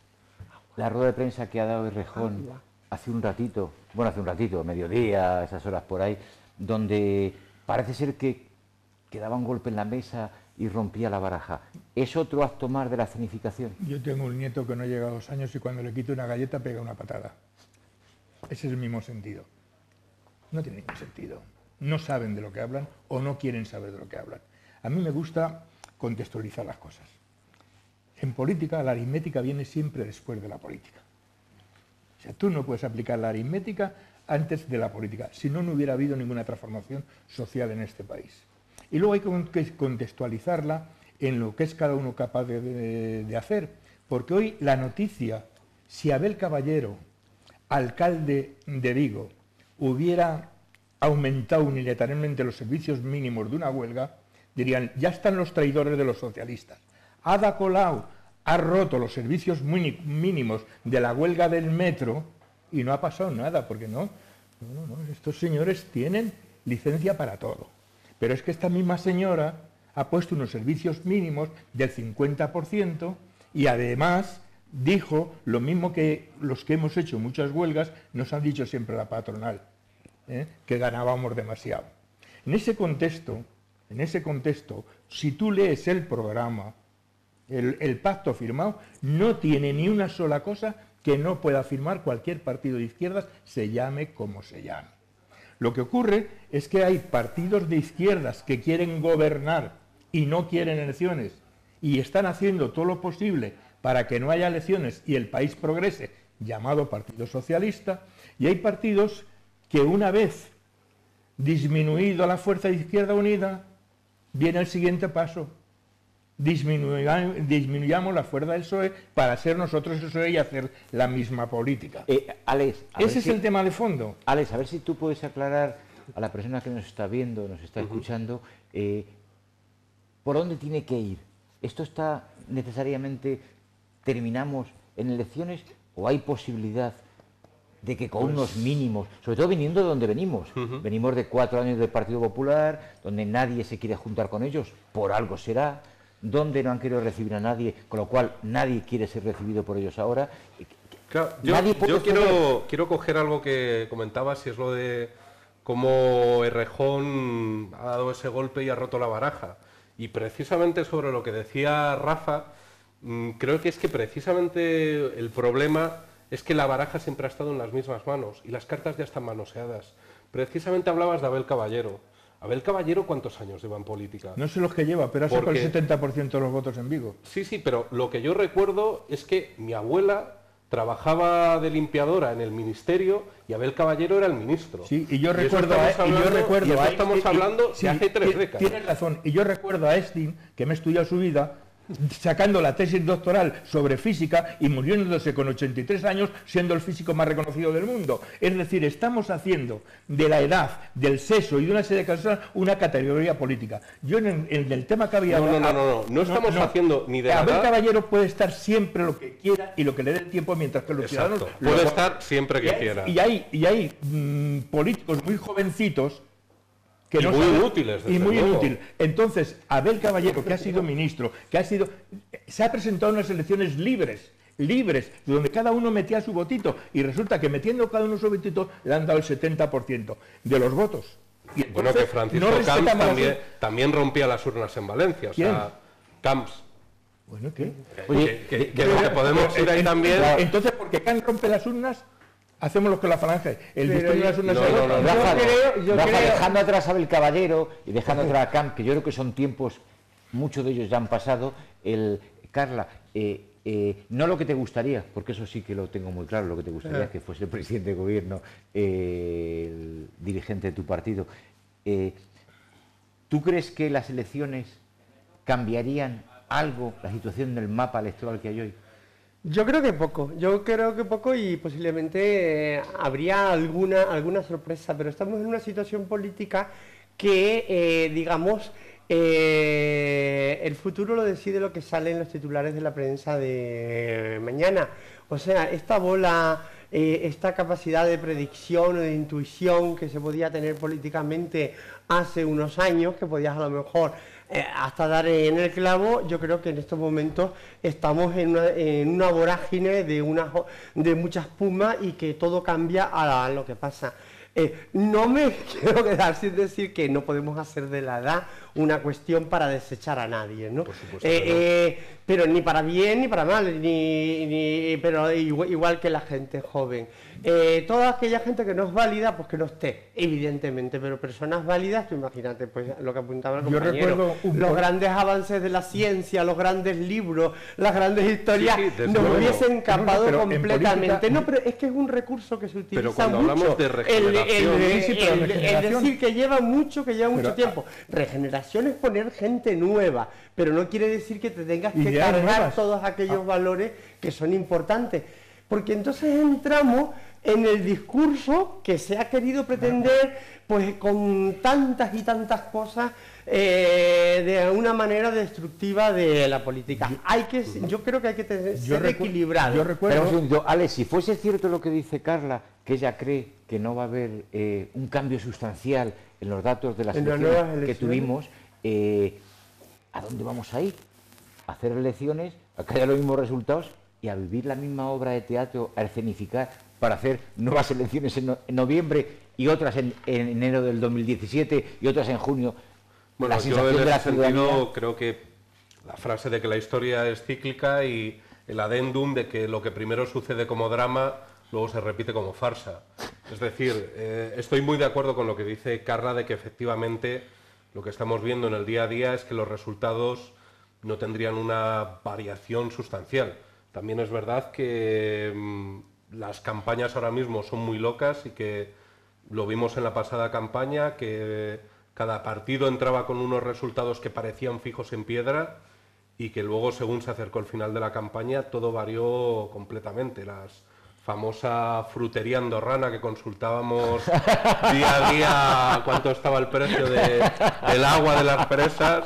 B: la rueda de prensa que ha dado Errejón hace un ratito, bueno, hace un ratito, mediodía, esas horas por ahí, donde parece ser que, que daba un golpe en la mesa y rompía la baraja? ¿Es otro acto más de la escenificación?
D: Yo tengo un nieto que no llega a dos años y cuando le quito una galleta pega una patada. Ese es el mismo sentido. No tiene ningún sentido. No saben de lo que hablan o no quieren saber de lo que hablan. A mí me gusta contextualizar las cosas. En política, la aritmética viene siempre después de la política. O sea, tú no puedes aplicar la aritmética antes de la política, si no, no hubiera habido ninguna transformación social en este país. Y luego hay que contextualizarla en lo que es cada uno capaz de, de, de hacer. Porque hoy la noticia, si Abel Caballero, alcalde de Vigo, hubiera aumentado unilateralmente los servicios mínimos de una huelga, dirían, ya están los traidores de los socialistas. Ada Colau ha roto los servicios mínimos de la huelga del metro y no ha pasado nada, porque no, no, no, estos señores tienen licencia para todo. Pero es que esta misma señora ha puesto unos servicios mínimos del cincuenta por ciento y además dijo lo mismo que los que hemos hecho muchas huelgas nos han dicho siempre la patronal, ¿eh? que ganábamos demasiado. En ese contexto, en ese contexto, si tú lees el programa, el, el pacto firmado, no tiene ni una sola cosa que no pueda firmar cualquier partido de izquierdas, se llame como se llame. Lo que ocurre es que hay partidos de izquierdas que quieren gobernar y no quieren elecciones y están haciendo todo lo posible para que no haya elecciones y el país progrese, llamado Partido Socialista, y hay partidos que una vez disminuido la fuerza de Izquierda Unida, viene el siguiente paso. Disminuya, disminuyamos la fuerza del P S O E para ser nosotros el P S O E y hacer la misma política.
B: Eh, Alex,
D: Ese es
B: si,
D: el tema de fondo.
B: Alex, a ver si tú puedes aclarar a la persona que nos está viendo, nos está uh-huh. escuchando, eh, por dónde tiene que ir. ¿Esto está necesariamente, terminamos en elecciones o hay posibilidad de que con pues... unos mínimos, sobre todo viniendo de donde venimos, uh-huh. venimos de cuatro años del Partido Popular, donde nadie se quiere juntar con ellos, por algo será, donde no han querido recibir a nadie, con lo cual nadie quiere ser recibido por ellos ahora.
C: Claro, yo yo quiero, quiero coger algo que comentabas, y es lo de cómo Errejón ha dado ese golpe y ha roto la baraja. Y precisamente sobre lo que decía Rafa, mmm, creo que es que precisamente el problema es que la baraja siempre ha estado en las mismas manos y las cartas ya están manoseadas. Precisamente hablabas de Abel Caballero. Abel Caballero, ¿cuántos años lleva en política?
D: No sé los que lleva, pero ha sacado el setenta por ciento de los votos en Vigo.
C: Sí, sí, pero lo que yo recuerdo es que mi abuela trabajaba de limpiadora en el ministerio y Abel Caballero era el ministro.
D: Sí, y yo y recuerdo a, hablando, y yo recuerdo
C: y
D: a
C: estamos
D: y,
C: hablando
D: y,
C: de hace tres décadas.
D: Tienes razón, y yo recuerdo a Estin, que me he estudiado su vida, sacando la tesis doctoral sobre física y muriéndose con ochenta y tres años siendo el físico más reconocido del mundo. Es decir, estamos haciendo de la edad, del sexo y de una serie de cosas una categoría política. Yo en el, en el tema que había...
C: No, no, no, no, no, no estamos no, no. haciendo ni de la
D: Abel
C: edad...
D: Caballero puede estar siempre lo que quiera y lo que le dé el tiempo, mientras que los
C: Exacto.
D: ciudadanos...
C: Puede
D: lo...
C: estar siempre que
D: y hay,
C: quiera.
D: Y hay, y hay mmm, políticos muy jovencitos que
C: y
D: no
C: muy
D: saben,
C: útiles,
D: y muy
C: luego.
D: inútil. Entonces, Abel Caballero, que ha sido ministro, que ha sido, se ha presentado en unas elecciones libres, libres, donde cada uno metía su votito, y resulta que metiendo cada uno su votito le han dado el setenta por ciento de los votos. Y entonces,
C: bueno, que Francisco
D: no
C: Camps también,
D: las...
C: también rompía las urnas en Valencia. O sea, Camps.
D: Bueno, ¿qué?
C: Oye, que, que, que, que podemos ir ahí
D: en,
C: también...
D: Entonces, porque Camps rompe las urnas, hacemos lo que la falange. El
B: Pero
D: de las urnas
B: no, no, no,
D: yo
B: Rafa,
D: creo, yo
B: Rafa,
D: creo...
B: dejando atrás a Abel Caballero y dejando atrás a Camps, que yo creo que son tiempos, muchos de ellos ya han pasado. El, Carla, eh, eh, no lo que te gustaría, porque eso sí que lo tengo muy claro, lo que te gustaría es que fuese el presidente de gobierno, eh, el dirigente de tu partido. Eh, ¿Tú crees que las elecciones cambiarían algo la situación del mapa electoral que hay hoy?
A: Yo creo que poco, yo creo que poco y posiblemente eh, habría alguna, alguna sorpresa, pero estamos en una situación política que, eh, digamos, eh, el futuro lo decide lo que sale en los titulares de la prensa de mañana. O sea, esta bola, eh, esta capacidad de predicción o de intuición que se podía tener políticamente hace unos años, que podías a lo mejor... Eh, hasta dar en el clavo, yo creo que en estos momentos estamos en una, en una vorágine de, una, de mucha espuma y que todo cambia a lo que pasa. Eh, no me quiero quedar sin decir que no podemos hacer de la edad una cuestión para desechar a nadie, ¿no?
C: Por supuesto
A: eh,
C: que no.
A: eh, pero ni para bien ni para mal, ni, ni, pero igual, igual que la gente joven. Eh, toda aquella gente que no es válida, pues que no esté, evidentemente, pero personas válidas, tú imagínate, pues lo que apuntaba el compañero, los grandes avances de la ciencia, los grandes libros, las grandes historias,
C: sí, sí,
A: nos
C: luego.
A: hubiesen capado
D: Pero
A: completamente.
D: política...
A: No, pero es que es un recurso que se utiliza
C: Pero cuando
A: mucho.
C: hablamos de regeneración...
A: El, el,
D: Sí, sí, pero
A: el, el,
D: regeneración...
A: el decir que lleva mucho, que lleva mucho
D: pero,
A: tiempo. Regeneración es poner gente nueva, pero no quiere decir que te tengas que
D: Ideas
A: cargar
D: nuevas.
A: todos aquellos
D: Ah.
A: valores que son importantes. Porque entonces entramos en el discurso que se ha querido pretender, pues con tantas y tantas cosas, eh, de una manera destructiva de la política. Hay que, yo creo que hay que tener,
D: Yo
A: ser equilibrado.
D: Yo recuerdo...
B: Pero un segundo, Ale, si fuese cierto lo que dice Carla, que ella cree que no va a haber eh, un cambio sustancial en los datos de las
A: En las
B: elecciones
A: nuevas
B: que
A: elecciones.
B: tuvimos, eh, ¿a dónde vamos a ir? ¿A hacer elecciones, a que haya los mismos resultados y a vivir la misma obra de teatro, a escenificar para hacer nuevas elecciones en, no, en noviembre y otras en, en enero del dos mil diecisiete y otras en junio?
C: Bueno,
B: La
C: yo
B: sensación
C: en
B: de la
C: ese sentido
B: ciudadanía...
C: creo que la frase de que la historia es cíclica y el adendum de que lo que primero sucede como drama luego se repite como farsa. Es decir, eh, estoy muy de acuerdo con lo que dice Carla de que efectivamente lo que estamos viendo en el día a día es que los resultados no tendrían una variación sustancial. También es verdad que mmm, las campañas ahora mismo son muy locas y que lo vimos en la pasada campaña, que cada partido entraba con unos resultados que parecían fijos en piedra y que luego, según se acercó el final de la campaña, todo varió completamente. Las famosa frutería andorrana que consultábamos día a día cuánto estaba el precio de, del agua de las fresas,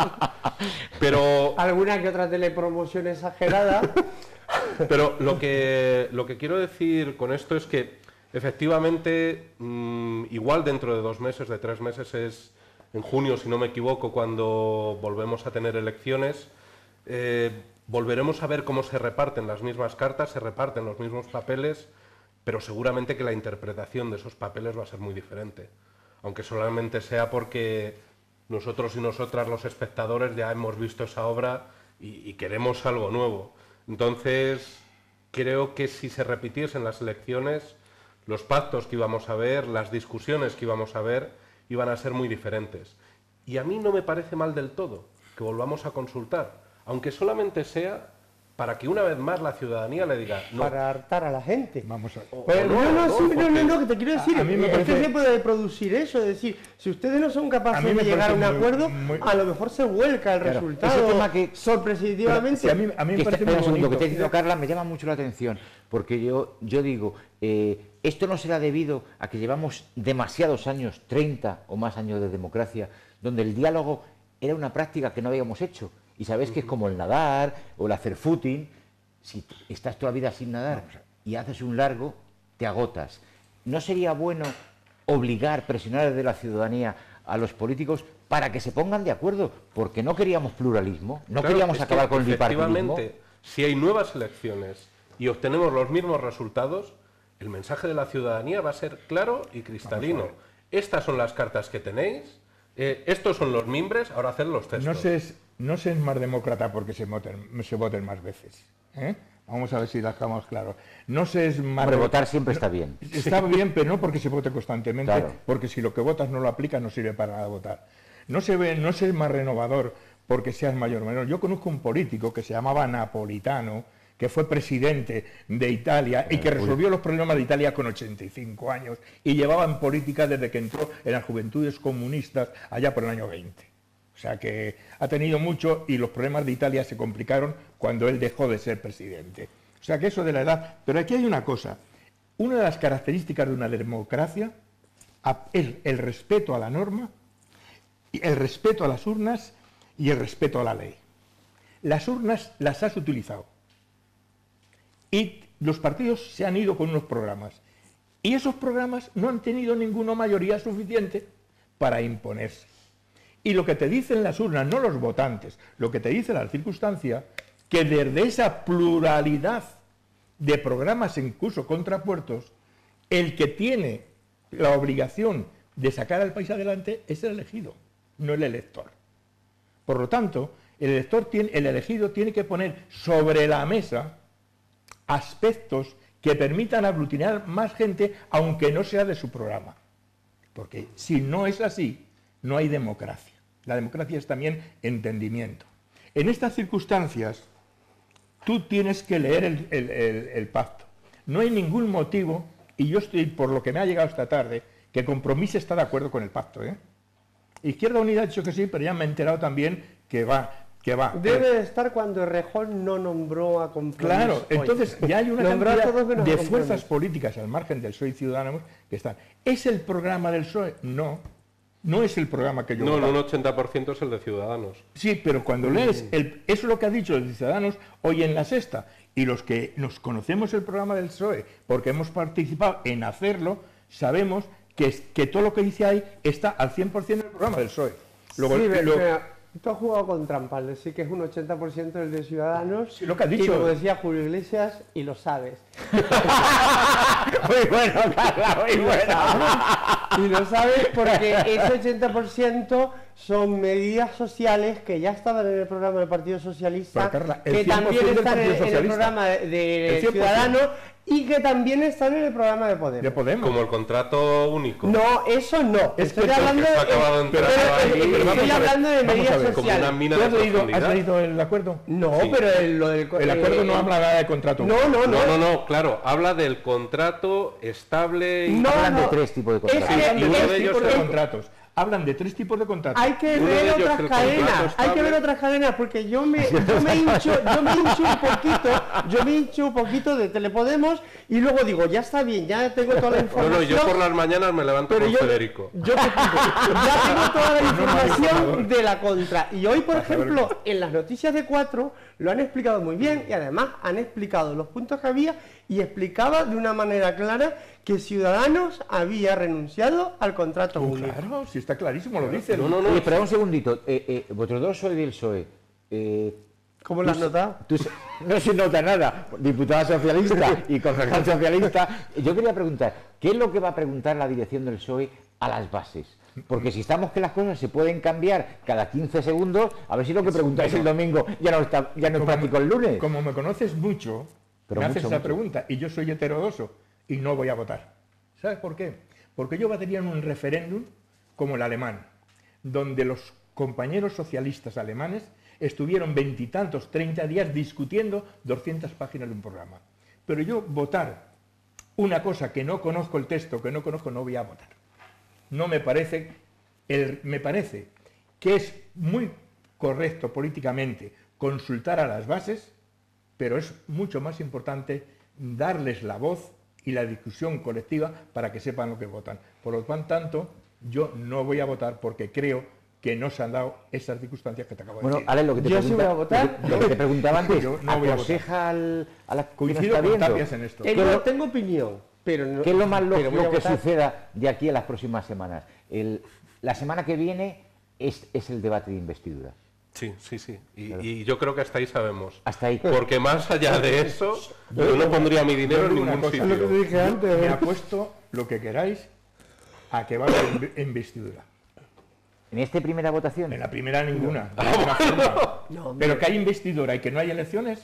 C: pero...
A: Alguna que otra telepromoción exagerada.
C: Pero lo que, lo que quiero decir con esto es que efectivamente, mmm, igual dentro de dos meses, de tres meses, es en junio, si no me equivoco, cuando volvemos a tener elecciones, eh, volveremos a ver cómo se reparten las mismas cartas, se reparten los mismos papeles, pero seguramente que la interpretación de esos papeles va a ser muy diferente. Aunque solamente sea porque nosotros y nosotras, los espectadores, ya hemos visto esa obra y, y queremos algo nuevo. Entonces, creo que si se repitiesen las elecciones, los pactos que íbamos a ver, las discusiones que íbamos a ver, iban a ser muy diferentes. Y a mí no me parece mal del todo que volvamos a consultar, aunque solamente sea para que una vez más la ciudadanía le diga no.
A: Para hartar a la gente.
D: Vamos a ver.
A: Pues,
C: no,
A: no, no,
C: no,
A: sí, no,
C: porque-
A: no, no, que te quiero decir,
D: A- a mí me
A: es
D: parece-
A: que se puede producir eso, es decir, si ustedes no son
D: A mí
A: capaces
D: me
A: de llegar a un
D: parece muy-
A: acuerdo,
D: muy-
A: a lo mejor se vuelca el
B: Claro,
A: resultado
B: ese tema que-
A: sorpresivamente.
D: Si a mí, a mí me
B: Que
D: parece
B: está- espera
D: muy
B: un segundo, que
D: bonito.
B: está diciendo Carla me llama mucho la atención, porque yo, yo digo, eh, esto no será debido a que llevamos demasiados años, treinta o más años de democracia, donde el diálogo era una práctica que no habíamos hecho. Y sabéis que es como el nadar o el hacer footing. Si t- estás toda la vida sin nadar y haces un largo, te agotas. ¿No sería bueno obligar, presionar desde la ciudadanía a los políticos para que se pongan de acuerdo? Porque no queríamos pluralismo, no
C: Claro,
B: queríamos
C: es que
B: acabar con el bipartidismo.
C: efectivamente, si hay nuevas elecciones y obtenemos los mismos resultados, el mensaje de la ciudadanía va a ser claro y cristalino. Estas son las cartas que tenéis, eh, estos son los mimbres, ahora haced los textos.
D: No se es, no se es más demócrata porque se voten, se voten más veces. ¿eh? Vamos a ver si lo dejamos claro. No se es más
B: Hombre,
D: re-
B: votar siempre
D: no-
B: está bien.
D: Está bien, pero no porque se vote constantemente,
B: Claro.
D: porque si lo que votas no lo aplicas no sirve para nada votar. No se ve, no se es más renovador porque seas mayor o menor. Yo conozco un político que se llamaba Napolitano, que fue presidente de Italia y que resolvió los problemas de Italia con ochenta y cinco años y llevaba en política desde que entró en las Juventudes Comunistas allá por el año veinte. O sea que ha tenido mucho y los problemas de Italia se complicaron cuando él dejó de ser presidente. O sea que eso de la edad... Pero aquí hay una cosa. Una de las características de una democracia a- es el respeto a la norma, y el respeto a las urnas y el respeto a la ley. Las urnas las has utilizado. Y los partidos se han ido con unos programas. Y esos programas no han tenido ninguna mayoría suficiente para imponerse. Y lo que te dicen las urnas, no los votantes, lo que te dice la circunstancia, que desde esa pluralidad de programas en curso contrapuestos, el que tiene la obligación de sacar al país adelante es el elegido, no el elector. Por lo tanto, el elector tiene, el elegido tiene que poner sobre la mesa aspectos que permitan aglutinar más gente, aunque no sea de su programa. Porque si no es así, no hay democracia. La democracia es también entendimiento. En estas circunstancias, tú tienes que leer el, el- el- el pacto. No hay ningún motivo, y yo estoy, por lo que me ha llegado esta tarde, que Compromís está de acuerdo con el pacto. ¿eh? Izquierda Unida ha dicho que sí, pero ya me he enterado también que va. Que va.
A: Debe de estar cuando Errejón no nombró a Compromís.
D: Claro,
A: hoy.
D: entonces ya hay una
A: Nombró a
D: cantidad
A: todos menos a
D: de
A: Compromís.
D: fuerzas políticas al margen del P S O E y Ciudadanos que están. ¿Es el programa del P S O E? No, no es el programa que yo
C: No, en
D: votaba.
C: un ochenta por ciento es el de Ciudadanos.
D: Sí, pero cuando lees, el, eso es lo que ha dicho el Ciudadanos hoy en la sexta, y los que nos conocemos el programa del P S O E, porque hemos participado en hacerlo, sabemos que, es- que todo lo que dice ahí está al cien por ciento en el programa del P S O E. Luego,
A: Sí,
D: lo-
A: pero tú has jugado con trampas, decir que es un ochenta por ciento el de Ciudadanos.
D: Sí, lo que has
A: Y
D: dicho.
A: como decía Julio Iglesias, y lo sabes.
B: Muy bueno, Carla, muy bueno.
A: Y lo sabes porque ese ochenta por ciento son medidas sociales que ya estaban en el programa del Partido Socialista,
D: Pero, Carla, el
A: que
D: cien por ciento
A: también
D: del
A: están en,
D: Partido
A: en el
D: Socialista.
A: programa de, de
D: El cien por ciento.
A: Ciudadanos y que también están en el programa de Podemos.
D: de Podemos.
C: Como el contrato único.
A: No, eso no.
D: Es
A: Estoy
D: que-
A: hablando
C: que
A: de,
C: se ha acabado de
A: pero-
C: entrar
A: pero-
C: ahí.
A: pero
C: Pero
D: vamos
A: estoy
D: a ver,
A: hablando de
D: vamos a
A: medidas
D: ver.
C: Como una
A: sociales.
C: mina
D: ¿Tú
C: de
D: has leído, has
C: profundidad.
D: leído el acuerdo?
A: No,
C: Sí.
A: pero el- lo del
D: El acuerdo no
A: eh,
D: habla nada de contrato.
A: No, no, no.
C: No, no, no, claro, habla del contrato estable y...
A: No,
B: Hablan de
A: no.
B: tres tipos de
A: Es
B: contratos.
A: que-
D: Hablan de
C: Y uno
D: tres
C: de ellos
D: tipos de
C: es-
D: contratos. Hablan de tres tipos de contratos.
A: Hay que
C: Uno de
A: ver
C: ellos,
A: otras
C: el contrato
A: cadenas, hay
C: estable.
A: que ver otras cadenas, porque yo me, yo me hincho, yo me hincho un poquito, yo me hincho un poquito de Telepodemos y luego digo, ya está bien, ya tengo toda la
C: No,
A: información.
C: no, yo por las mañanas me levanto
A: pero
C: con
A: yo,
C: Federico.
A: yo te explico, ya tengo toda la información de la contra. Y hoy, por
D: Vas a ver.
A: ejemplo, en las noticias de cuatro lo han explicado muy bien y además han explicado los puntos que había y explicaba de una manera clara que Ciudadanos había renunciado al contrato único.
D: Claro, si está clarísimo, lo dice.
C: No, no, no.
B: Oye, espera un segundito. Eh, eh, vosotros dos sois del P S O E. Eh,
A: ¿Cómo lo has notado?
B: tú se- no se nota nada. Diputada socialista y concejal socialista. Yo quería preguntar, ¿qué es lo que va a preguntar la dirección del P S O E a las bases? Porque si estamos que las cosas se pueden cambiar cada quince segundos, a ver si lo que preguntáis el domingo ya no está, ya no es práctico el lunes.
D: Como me conoces mucho,
B: Pero
D: me
B: mucho,
D: haces esa
B: mucho.
D: pregunta y yo soy heterodoso y no voy a votar. ¿Sabes por qué? Porque yo votaría en un referéndum como el alemán, donde los compañeros socialistas alemanes estuvieron veintitantos, treinta días discutiendo doscientas páginas de un programa. Pero yo votar una cosa que no conozco el texto, que no conozco, no voy a votar. No me parece, el, me parece que es muy correcto políticamente consultar a las bases, pero es mucho más importante darles la voz y la discusión colectiva para que sepan lo que votan. Por lo tanto, yo no voy a votar porque creo que no se han dado esas circunstancias que te acabo de
B: Bueno,
D: decir.
B: Ale, lo que te,
A: Yo
B: pregunta,
A: sí voy a votar.
B: Lo, que, lo que te preguntaba antes,
D: Yo no voy a
B: aconseja al, a la
D: Coincido
B: está
D: con
B: viendo.
D: Tapias en esto.
A: Eh,
B: ¿Qué
A: no,
B: lo-
A: tengo opinión, pero no,
B: ¿Qué es lo más
A: pero voy
B: lógico
A: a
B: que
A: votar.
B: suceda de aquí a las próximas semanas? El- la semana que viene es, es el debate de investidura.
C: Sí, sí, sí. Y, y yo creo que hasta ahí sabemos.
B: Hasta ahí.
C: Porque más allá de eso, yo no pondría mi dinero
D: Yo
C: en
D: digo una
C: ningún
D: cosa,
C: sitio.
A: lo que te dije antes.
D: Me apuesto lo que queráis a que va a haber investidura.
B: En esta primera votación.
D: En la primera ninguna. de ninguna forma.
A: No, hombre.
D: Pero que hay investidura y que no hay elecciones,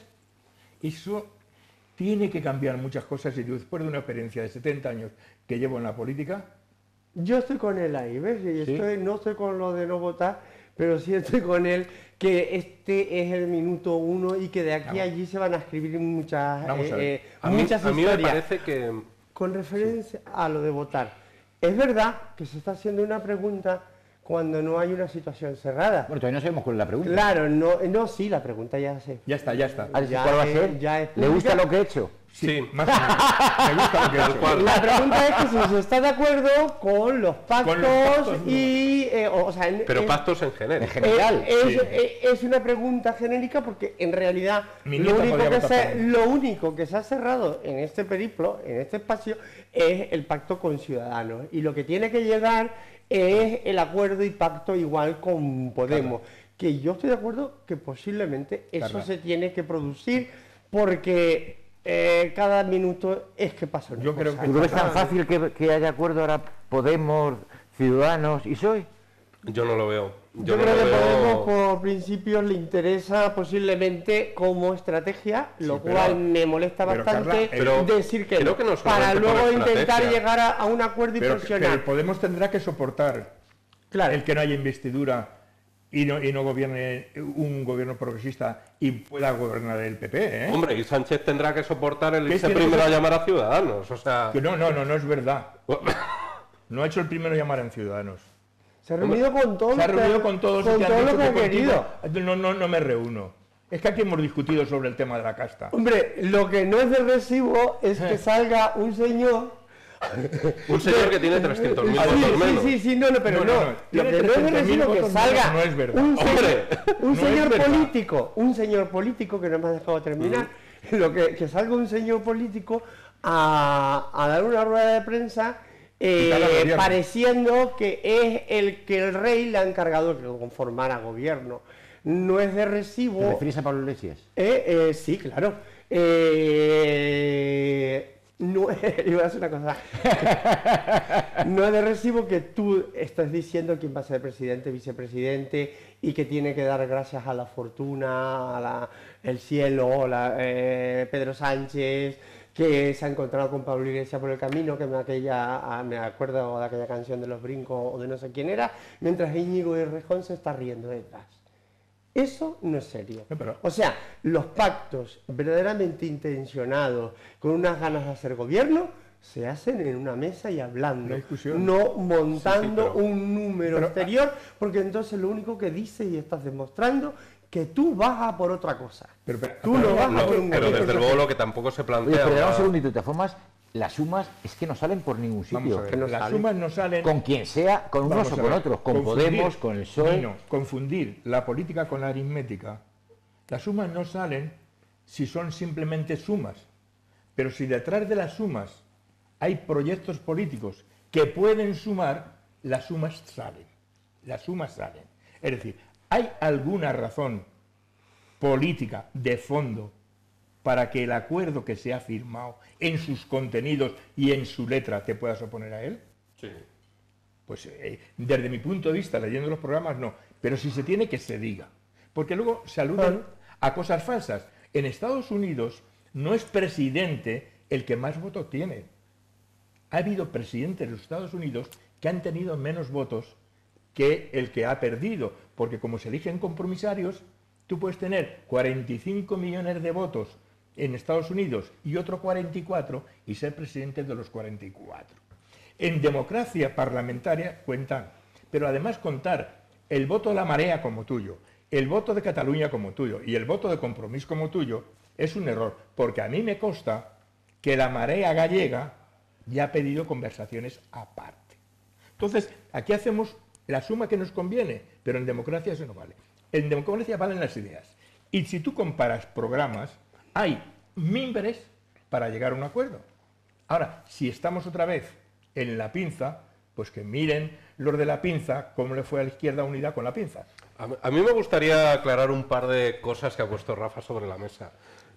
D: eso tiene que cambiar muchas cosas. Y después de una experiencia de setenta años que llevo en la política,
A: Yo estoy con él ahí, ¿ves? Y
B: ¿Sí?
A: estoy, no estoy con lo de no votar, pero sí estoy con él que este es el minuto uno y que de aquí
D: Vamos.
A: a allí se van a escribir muchas,
D: Vamos a ver.
A: eh, eh,
C: A mí,
A: muchas
C: a mí me
A: historias.
C: parece que...
A: Con referencia a lo de votar, es verdad que se está haciendo una pregunta cuando no hay una situación cerrada.
B: Bueno, todavía no sabemos cuál es la pregunta.
A: Claro, no, no, sí, la pregunta ya sé.
D: ya está, ya está.
B: A ver,
A: Ya
B: ¿cuál va a
A: es-
B: ser?
A: ya es
B: ¿Le gusta
A: pública.
B: lo que he hecho?
C: Sí.
D: Más o menos. Me gusta lo que he
C: Tal
D: hecho.
C: cual.
A: La pregunta es que si se está de acuerdo con los pactos,
D: Con los pactos, no.
A: y, eh, o, o sea, en-
C: Pero
A: en-
C: pactos en genérico.
B: En general.
A: Eh, es,
D: sí.
A: eh, es una pregunta genérica porque en realidad
D: Mi
A: lo
D: nieta
A: único,
D: podía
A: que
D: votar
A: se,
D: por mí.
A: lo único que se ha cerrado en este periplo, en este espacio, es el pacto con Ciudadanos. Y lo que tiene que llegar es el acuerdo y pacto igual con Podemos. Que yo estoy de acuerdo que posiblemente eso
D: Carla.
A: se tiene que producir porque eh, cada minuto es que pasa una
D: Yo creo
A: cosa.
D: que-
B: ¿Tú lo ves tan fácil que, que haya acuerdo ahora Podemos, Ciudadanos y P S O E?
C: Yo no lo veo.
A: Yo,
C: Yo, no
A: creo
C: lo
A: que
C: veo...
A: Podemos por principio le interesa posiblemente como estrategia, lo
D: pero-
A: cual me molesta
D: pero,
A: bastante
D: Carla,
C: pero
A: decir que
C: creo
A: no,
C: que no
A: para
C: solamente por
A: luego intentar
C: estrategia.
A: llegar a, a un acuerdo y
D: Pero,
A: presionar.
D: pero Podemos tendrá que soportar
A: Claro.
D: el que no haya investidura y no, y no gobierne un gobierno progresista y pueda gobernar el P P, ¿eh?
C: Hombre, y Sánchez tendrá que soportar el
D: ¿Qué
C: irse
D: tiene
C: primero
D: que-
C: a llamar a Ciudadanos. O sea...
D: Que no, no, no, no es verdad. No ha hecho el primero llamar en Ciudadanos.
A: Se ha reunido con todos
D: Se ha
A: los que-
D: reunido con todos
A: con
D: y te han
A: todos
D: dicho
A: los que
D: que
A: ha querido.
D: contigo- No, no, no me reúno. Es que aquí hemos discutido sobre el tema de la casta.
A: Hombre, lo que no es de recibo es
D: Eh.
A: que salga un señor.
C: Un señor que tiene trescientos mil
A: Sí,
C: votos
A: sí,
C: menos.
A: sí, sí, no, no, pero
D: No,
A: no.
D: no, no.
A: Lo
D: Tiene
A: que no es de
D: trescientos mil
A: recibo que
D: votos
A: salga
D: menos, no es verdad.
A: un señor,
C: Hombre,
A: un
D: no es
A: señor
D: verdad.
A: político, un señor político que no me has dejado terminar, lo que, que salga un señor político a, a dar una rueda de prensa eh,
D: Quitar al gobierno.
A: pareciendo que es el que el rey le ha encargado que conformara gobierno. No es de recibo.
B: ¿Te refieres a Pablo Iglesias?
A: Eh, eh, sí, claro. Eh, no, iba a decir una cosa. No es de recibo que tú estés diciendo quién va a ser presidente, vicepresidente y que tiene que dar gracias a la fortuna, a la- el cielo, la- eh, Pedro Sánchez, que se ha encontrado con Pablo Iglesias por el camino, que me, aquella, ah, me acuerdo de aquella canción de los brincos o de no sé quién era, mientras Íñigo y Rejón se está riendo detrás. Eso no es serio.
D: No, pero-
A: O sea, los pactos verdaderamente intencionados, con unas ganas de hacer gobierno, se hacen en una mesa y hablando,
D: Una discusión.
A: no montando
C: Sí, sí, pero-
A: un número
D: pero-
A: exterior, porque entonces lo único que dices y estás demostrando que tú vas a por otra cosa.
D: Pero, pero-
A: tú no
D: pero-
A: vas a
C: No,
A: por un
C: pero
A: gobierno.
C: desde luego lo que tampoco se
B: Oye,
C: plantea...
B: pero un
C: ahora-
B: segundito, de todas formas, las sumas es que no salen por ningún
D: Vamos
B: sitio.
D: a ver,
A: que no
D: las
A: sale.
D: sumas no salen...
B: Con quien sea, con unos
D: Vamos
B: o
D: a
B: con
D: ver,
B: otros, con
D: confundir-
B: Podemos, con el P S O E.
D: Nino, confundir la política con la aritmética. Las sumas no salen si son simplemente sumas. Pero si detrás de las sumas hay proyectos políticos que pueden sumar, las sumas salen. Las sumas salen. Es decir, ¿hay alguna razón política de fondo para que el acuerdo que se ha firmado en sus contenidos y en su letra te puedas oponer a él?
C: Sí.
D: Pues eh, desde mi punto de vista, leyendo los programas, no. Pero si se tiene, que se diga. Porque luego se aluden a cosas falsas. En Estados Unidos no es presidente el que más votos tiene. Ha habido presidentes de los Estados Unidos que han tenido menos votos que el que ha perdido. Porque como se eligen compromisarios, Tú puedes tener cuarenta y cinco millones de votos en Estados Unidos y otro cuarenta y cuatro y ser presidente de los cuarenta y cuatro. En democracia parlamentaria cuentan, pero además contar el voto de la Marea como tuyo, el voto de Cataluña como tuyo y el voto de Compromís como tuyo es un error, porque a mí me consta que la Marea gallega ya ha pedido conversaciones aparte. Entonces, aquí hacemos la suma que nos conviene, pero en democracia eso no vale. En democracia valen las ideas. Y si tú comparas programas, hay mimbres para llegar a un acuerdo. Ahora, si estamos otra vez en la pinza, pues que miren los de la pinza cómo le fue a la Izquierda Unida con la pinza.
C: A mí me gustaría aclarar un par de cosas que ha puesto Rafa sobre la mesa.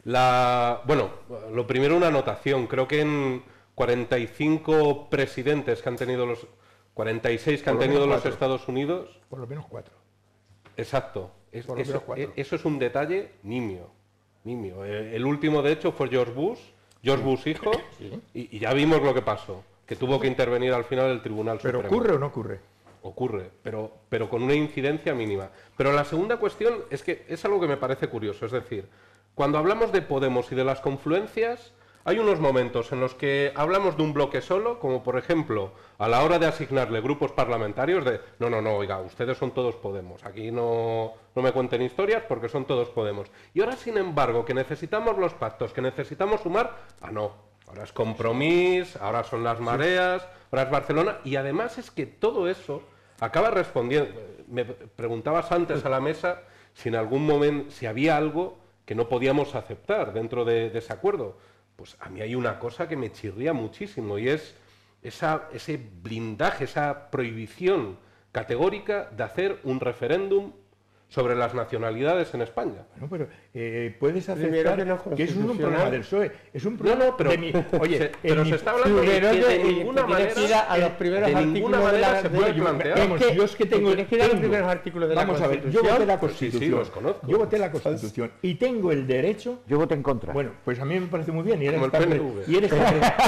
C: La, bueno, lo primero una anotación. Creo que en cuarenta y cinco presidentes que han tenido los... cuarenta y seis que han tenido los Estados Unidos...
D: Por lo menos cuatro.
C: Exacto. Es, eso, eso es un detalle nimio. nimio. El último, de hecho, fue George Bush, George Bush hijo, sí. y, y ya vimos lo que pasó, que tuvo que intervenir al final el Tribunal
D: ¿Pero
C: Supremo.
D: ocurre o no ocurre?
C: Ocurre, pero, pero con una incidencia mínima. Pero la segunda cuestión es que es algo que me parece curioso, es decir, cuando hablamos de Podemos y de las confluencias, hay unos momentos en los que hablamos de un bloque solo, como por ejemplo, a la hora de asignarle grupos parlamentarios, de no, no, no, oiga, ustedes son todos Podemos, aquí no, no me cuenten historias porque son todos Podemos. Y ahora, sin embargo, que necesitamos los pactos, que necesitamos sumar, ah, no, ahora es Compromís, ahora son las mareas, ahora es Barcelona, y además es que todo eso acaba respondiendo. Me preguntabas antes a la mesa si en algún momento, si había algo que no podíamos aceptar dentro de, de ese acuerdo. Pues a mí hay una cosa que me chirría muchísimo y es esa, ese blindaje, esa prohibición categórica de hacer un referéndum sobre las nacionalidades en España.
D: Bueno, pero eh, puedes aceptar que, que eso es un problema del P S O E. Es un problema
C: no, no, pero,
D: de mi... Oye,
C: se, pero
D: mi,
C: se está hablando de que de ninguna manera,
A: a los primeros
C: de ninguna manera la, se puede
D: yo,
C: plantear.
D: Vamos, yo es que tengo...
A: Tienes que ir a los primeros artículos de la
D: Vamos
A: Constitución.
D: a ver, yo voté la Constitución.
C: Sí, sí, los conozco.
D: Yo voté la Constitución y tengo el derecho...
B: Yo voté en contra.
D: Bueno, pues a mí me parece muy bien. Y eres
C: Como el P N V.
D: Y eres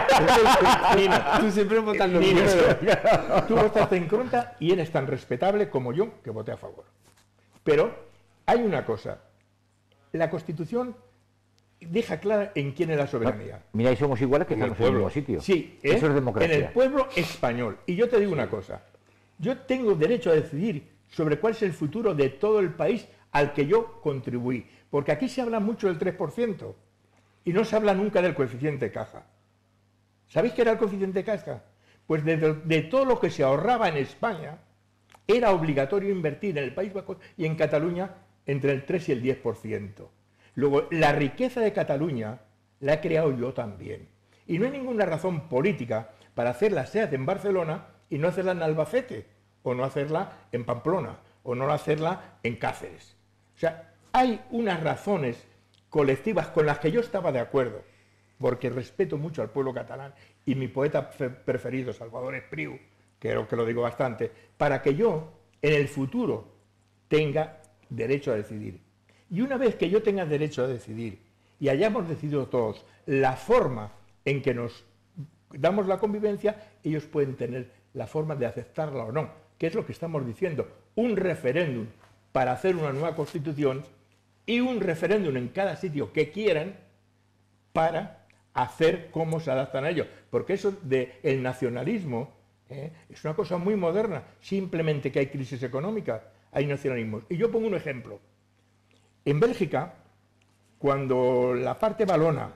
D: Nina,
A: tú siempre votas lo
D: Nina,
A: mismo.
D: tú votaste en contra y eres tan respetable como yo que voté a favor. Pero hay una cosa, la Constitución deja clara en quién es la soberanía.
B: Mira, y somos iguales que
C: En el
B: estamos en el
C: pueblo.
B: mismo sitio.
D: Sí, ¿eh?
B: Eso es democracia.
D: En el pueblo español. Y yo te digo una cosa, yo tengo derecho a decidir sobre cuál es el futuro de todo el país al que yo contribuí. Porque aquí se habla mucho del tres por ciento y no se habla nunca del coeficiente de caja. ¿Sabéis qué era el coeficiente de caja? Pues de, de, de todo lo que se ahorraba en España, era obligatorio invertir en el País Vasco y en Cataluña entre el tres y el diez por ciento. Luego, la riqueza de Cataluña la he creado yo también. Y no hay ninguna razón política para hacer la SEAT en Barcelona y no hacerla en Albacete, o no hacerla en Pamplona, o no hacerla en Cáceres. O sea, hay unas razones colectivas con las que yo estaba de acuerdo, porque respeto mucho al pueblo catalán y mi poeta preferido, Salvador Espriu, creo que lo digo bastante, para que yo, en el futuro, tenga derecho a decidir. Y una vez que yo tenga derecho a decidir y hayamos decidido todos la forma en que nos damos la convivencia, ellos pueden tener la forma de aceptarla o no, que es lo que estamos diciendo, un referéndum para hacer una nueva Constitución y un referéndum en cada sitio que quieran para hacer cómo se adaptan a ello, porque eso del nacionalismo ¿eh? es una cosa muy moderna, simplemente que hay crisis económica, hay nacionalismos. Y yo pongo un ejemplo. En Bélgica, cuando la parte valona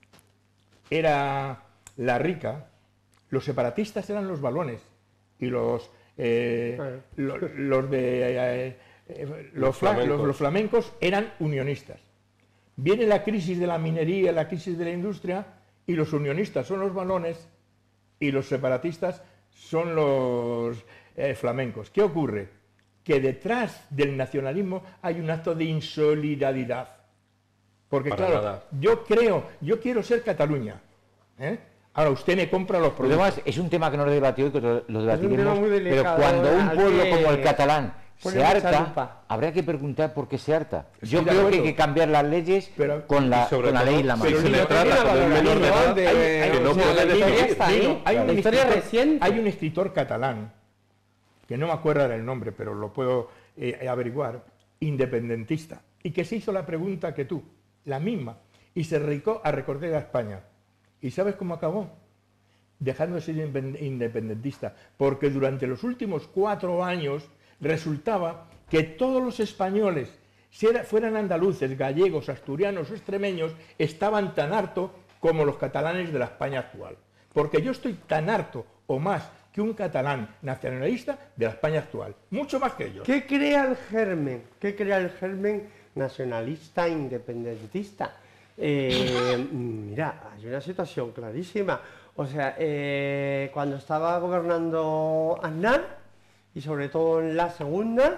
D: era la rica, los separatistas eran los valones y los, eh, claro. los, los, de, eh, eh, los, los, flamencos. Los, los flamencos eran unionistas. Viene la crisis de la minería, la crisis de la industria, y los unionistas son los valones y los separatistas son los eh, flamencos. ¿Qué ocurre? Que detrás del nacionalismo hay un acto de insolidaridad. Porque
C: Para
D: claro,
C: nada.
D: yo creo, yo quiero ser Cataluña. ¿eh? Ahora usted me compra los productos.
B: Además, es un tema que no lo debatió y que lo, lo debatiremos,
A: muy delicado,
B: pero cuando un pueblo
A: que...
B: como el catalán se harta,
A: lupa.
B: habría que preguntar por qué se harta. Yo
D: Estoy
B: creo que hay que cambiar las leyes
D: pero,
B: con la, con la ley y la mano.
C: Si se le trata con el menor de edad,
A: de,
C: hay, hay, que no
A: o sea,
C: puede
A: la historia
C: decidir.
A: está ahí.
D: Hay un,
A: la historia
D: escritor,
A: reciente.
D: hay un escritor catalán, que no me acuerdo del nombre, pero lo puedo eh, averiguar, independentista, y que se hizo la pregunta que tú, la misma, y se dedicó a recorrer a España. ¿Y sabes cómo acabó? Dejando de ser independentista, porque durante los últimos cuatro años resultaba que todos los españoles, si era, fueran andaluces, gallegos, asturianos o extremeños, estaban tan hartos como los catalanes de la España actual. Porque yo estoy tan harto o más que un catalán nacionalista de la España actual, mucho más que ellos.
A: ¿Qué crea el germen? ¿Qué crea el germen nacionalista, independentista? Eh, mira, hay una situación clarísima. O sea, eh, cuando estaba gobernando Aznar, y sobre todo en la segunda,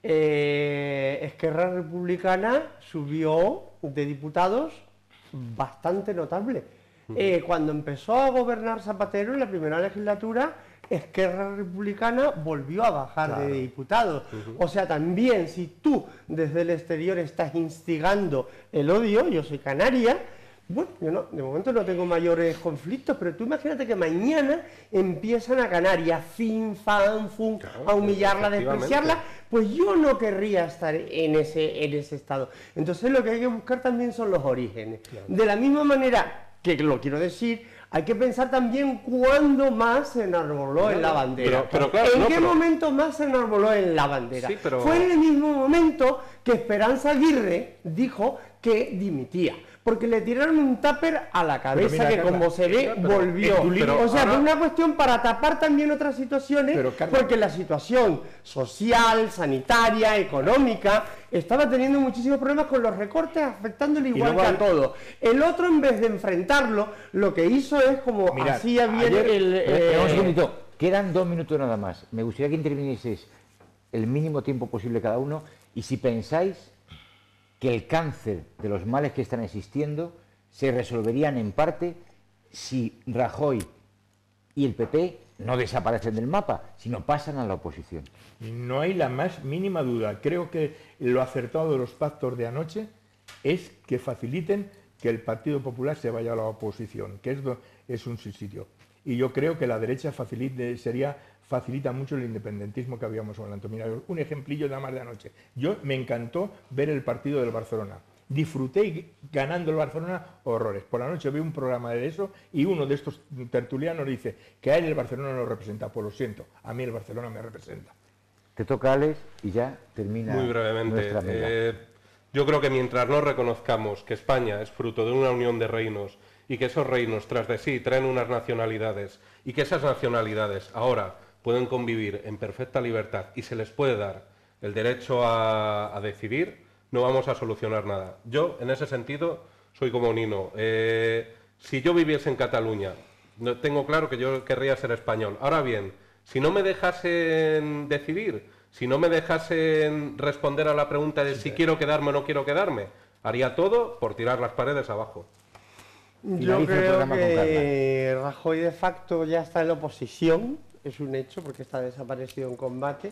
A: eh, Esquerra Republicana subió de diputados bastante notable. Eh, cuando empezó a gobernar Zapatero en la primera legislatura, Esquerra Republicana volvió a bajar claro. de diputados. Uh-huh. O sea, también si tú desde el exterior estás instigando el odio, yo soy canaria, bueno, yo no, de momento no tengo mayores conflictos, pero tú imagínate que mañana empiezan a Canarias, fin, fan, fun, claro, a humillarla, a despreciarla, pues yo no querría estar en ese, en ese estado. Entonces lo que hay que buscar también son los orígenes. Claro. De la misma manera que lo quiero decir, hay que pensar también cuándo más se enarboló en la bandera.
C: Pero, pero claro,
A: ¿En
C: no,
A: qué
C: pero...
A: momento más se enarboló en la bandera?
C: Sí, pero...
A: Fue en el mismo momento que Esperanza Aguirre dijo que dimitía. Porque le tiraron un tupper a la cabeza mira, que, Carla, como se ve, pero, volvió.
C: Pero,
A: o sea,
C: ahora...
A: fue una cuestión para tapar también otras situaciones, pero, Carla... porque la situación social, sanitaria, económica, estaba teniendo muchísimos problemas con los recortes, afectándole igual que a todos. El otro, en vez de enfrentarlo, lo que hizo es como
B: Mirad,
A: hacía bien
B: ayer,
A: el...
B: Eh, un segundito, quedan dos minutos nada más. Me gustaría que intervinieseis el mínimo tiempo posible cada uno, y si pensáis que el cáncer de los males que están existiendo se resolverían en parte si Rajoy y el P P no desaparecen del mapa, sino pasan a la oposición.
D: No hay la más mínima duda. Creo que lo acertado de los pactos de anoche es que faciliten que el Partido Popular se vaya a la oposición, que es, es un sitio. Y yo creo que la derecha facilite, sería, facilita mucho el independentismo que habíamos hablado. Mira, un ejemplillo nada más de anoche. Yo me encantó ver el partido del Barcelona. Disfruté ganando el Barcelona horrores. Por la noche vi un programa de eso y uno de estos tertulianos dice que a él el Barcelona no lo representa. Pues lo siento, a mí el Barcelona me representa.
B: Te toca, Alex, y ya termina.
C: Muy brevemente. Eh, yo creo que mientras no reconozcamos que España es fruto de una unión de reinos y que esos reinos tras de sí traen unas nacionalidades y que esas nacionalidades ahora pueden convivir en perfecta libertad y se les puede dar el derecho a, a decidir, no vamos a solucionar nada. Yo, en ese sentido, soy como Nino. Eh, si yo viviese en Cataluña, no, tengo claro que yo querría ser español. Ahora bien, si no me dejasen decidir, si no me dejasen responder a la pregunta de si quiero quedarme o no quiero quedarme, haría todo por tirar las paredes abajo.
A: Yo creo que Rajoy de facto ya está en la oposición, es un hecho porque está desaparecido en combate.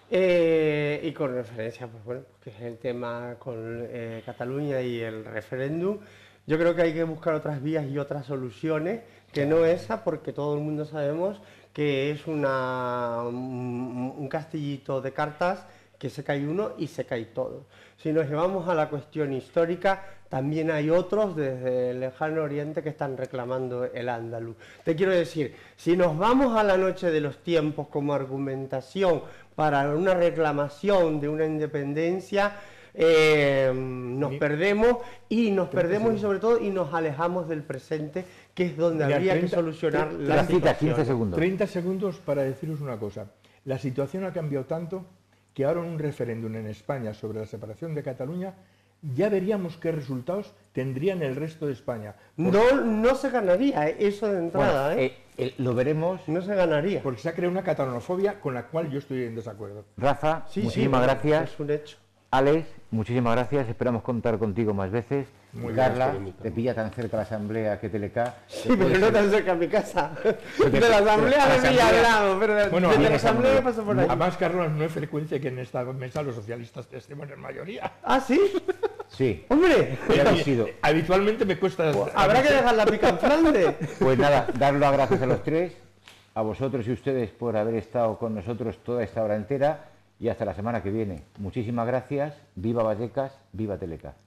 A: Eh, y con referencia, pues bueno, que es el tema con eh, Cataluña y el referéndum, yo creo que hay que buscar otras vías y otras soluciones, que no esa, porque todo el mundo sabemos que es una, un, un castillito de cartas que se cae uno y se cae todo. Si nos llevamos a la cuestión histórica, también hay otros desde el lejano oriente que están reclamando el andaluz. Te quiero decir, si nos vamos a la noche de los tiempos como argumentación para una reclamación de una independencia, eh, nos Mi... perdemos y nos perdemos y sobre todo y nos alejamos del presente, que es donde Mira, habría treinta, que solucionar treinta, la situación.
B: quince segundos.
D: treinta segundos para deciros una cosa. La situación ha cambiado tanto que ahora en un referéndum en España sobre la separación de Cataluña ya veríamos qué resultados tendrían el resto de España.
A: No, no se ganaría eso de entrada,
B: bueno,
A: ¿eh?
B: Eh, eh, lo veremos.
A: No se ganaría.
D: Porque se ha creado una catalanofobia con la cual yo estoy en desacuerdo.
B: Rafa,
A: sí,
B: muchísimas
A: sí,
B: gracias.
A: Es un hecho.
B: Alex, muchísimas gracias. Esperamos contar contigo más veces.
D: Muy
B: Carla,
D: bien,
B: te pilla tan cerca la asamblea que Teleca.
A: Sí, pero no tan cerca a mi casa. De la asamblea me pilla al lado, pero
D: bueno,
A: de la asamblea paso por ahí.
D: Además, Carlos, no es frecuencia que en esta mesa los socialistas estemos en mayoría.
A: ¿Ah, sí?
B: Sí.
A: ¡Hombre!
B: Sido.
D: Habitualmente me cuesta...
A: Pues habrá que dejar la pica en Flandes.
B: Pues nada, dar las gracias a los tres, a vosotros y ustedes por haber estado con nosotros toda esta hora entera, y hasta la semana que viene. Muchísimas gracias, viva Vallecas, viva Teleca.